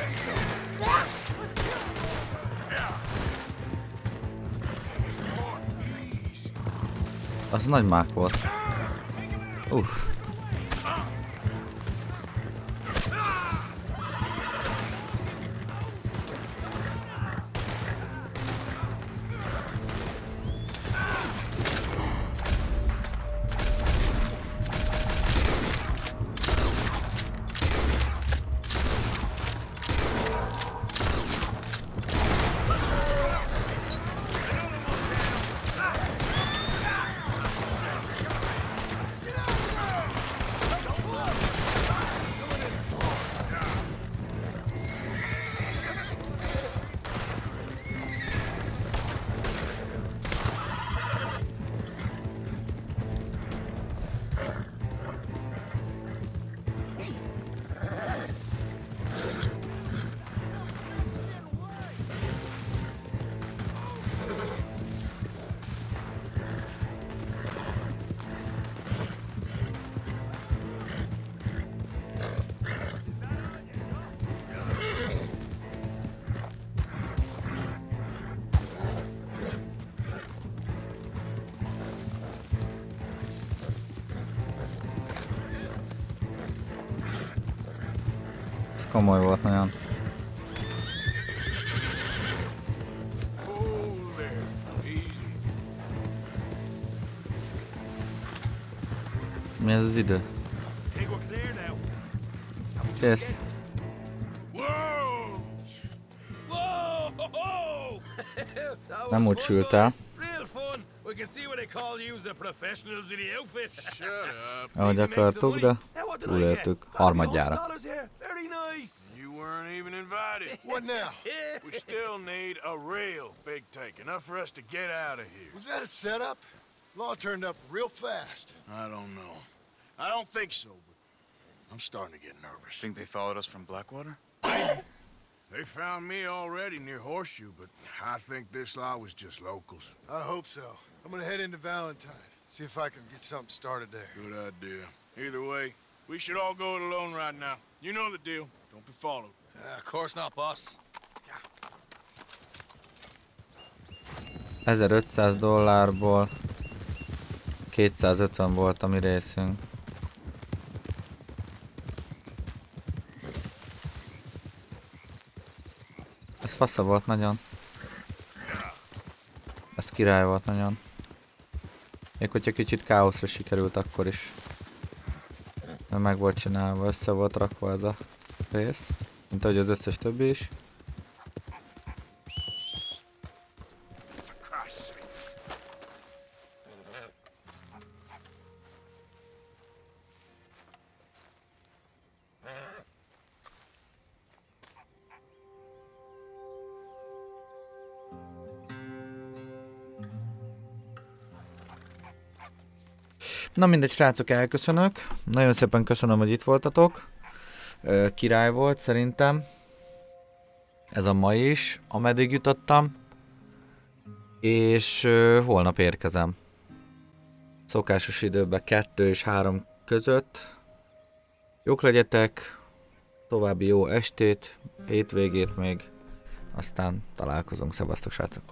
S1: Az nagy mák volt. Uff. Ez komoly volt nagyon. Mi ez az idő? Kész. Nem úgy sült el. Ahogy akartuk, de túléltük harmadjára.
S2: You weren't even invited. What now? We still need a real big take, enough for us to get out of here.
S8: Was that a setup? Law turned up real fast.
S2: I don't know. I don't think so, but I'm starting to get nervous.
S14: Think they followed us from Blackwater?
S2: They found me already near Horseshoe, but I think this lot was just locals.
S8: I hope so. I'm gonna head into Valentine, see if I can get something started there.
S2: Good idea. Either way, we should all go it alone right now. You know the deal. Don't be followed.
S16: Uh, of course not, boss.
S1: ezerötszáz dollárból kétszázötven volt a mi részünk. Ez fasza volt nagyon. Ez király volt nagyon. Még hogyha kicsit káoszra sikerült akkor is. Mert meg volt csinálva, össze volt rakva ez a rész. Mint ahogy az összes többi is. Na mindegy, srácok, elköszönök. Nagyon szépen köszönöm, hogy itt voltatok. Király volt szerintem. Ez a mai is, ameddig jutottam. És holnap érkezem. Szokásos időben kettő és három között. Jók legyetek. További jó estét, hétvégét még. Aztán találkozunk. Szevasztok, srácok.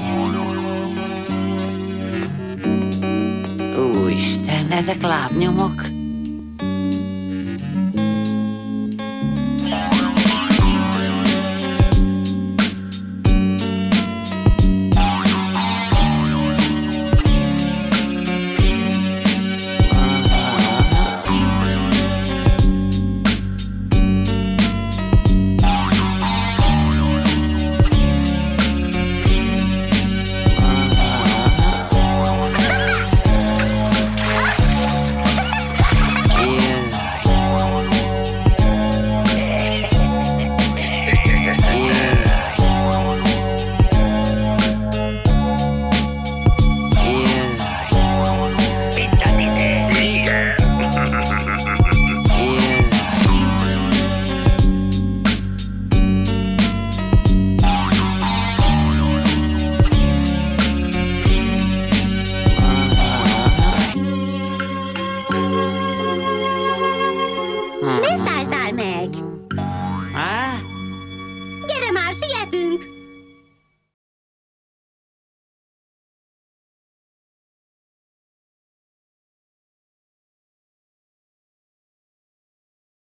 S19: Úristen, ezek lábnyomok.
S11: Már sietünk!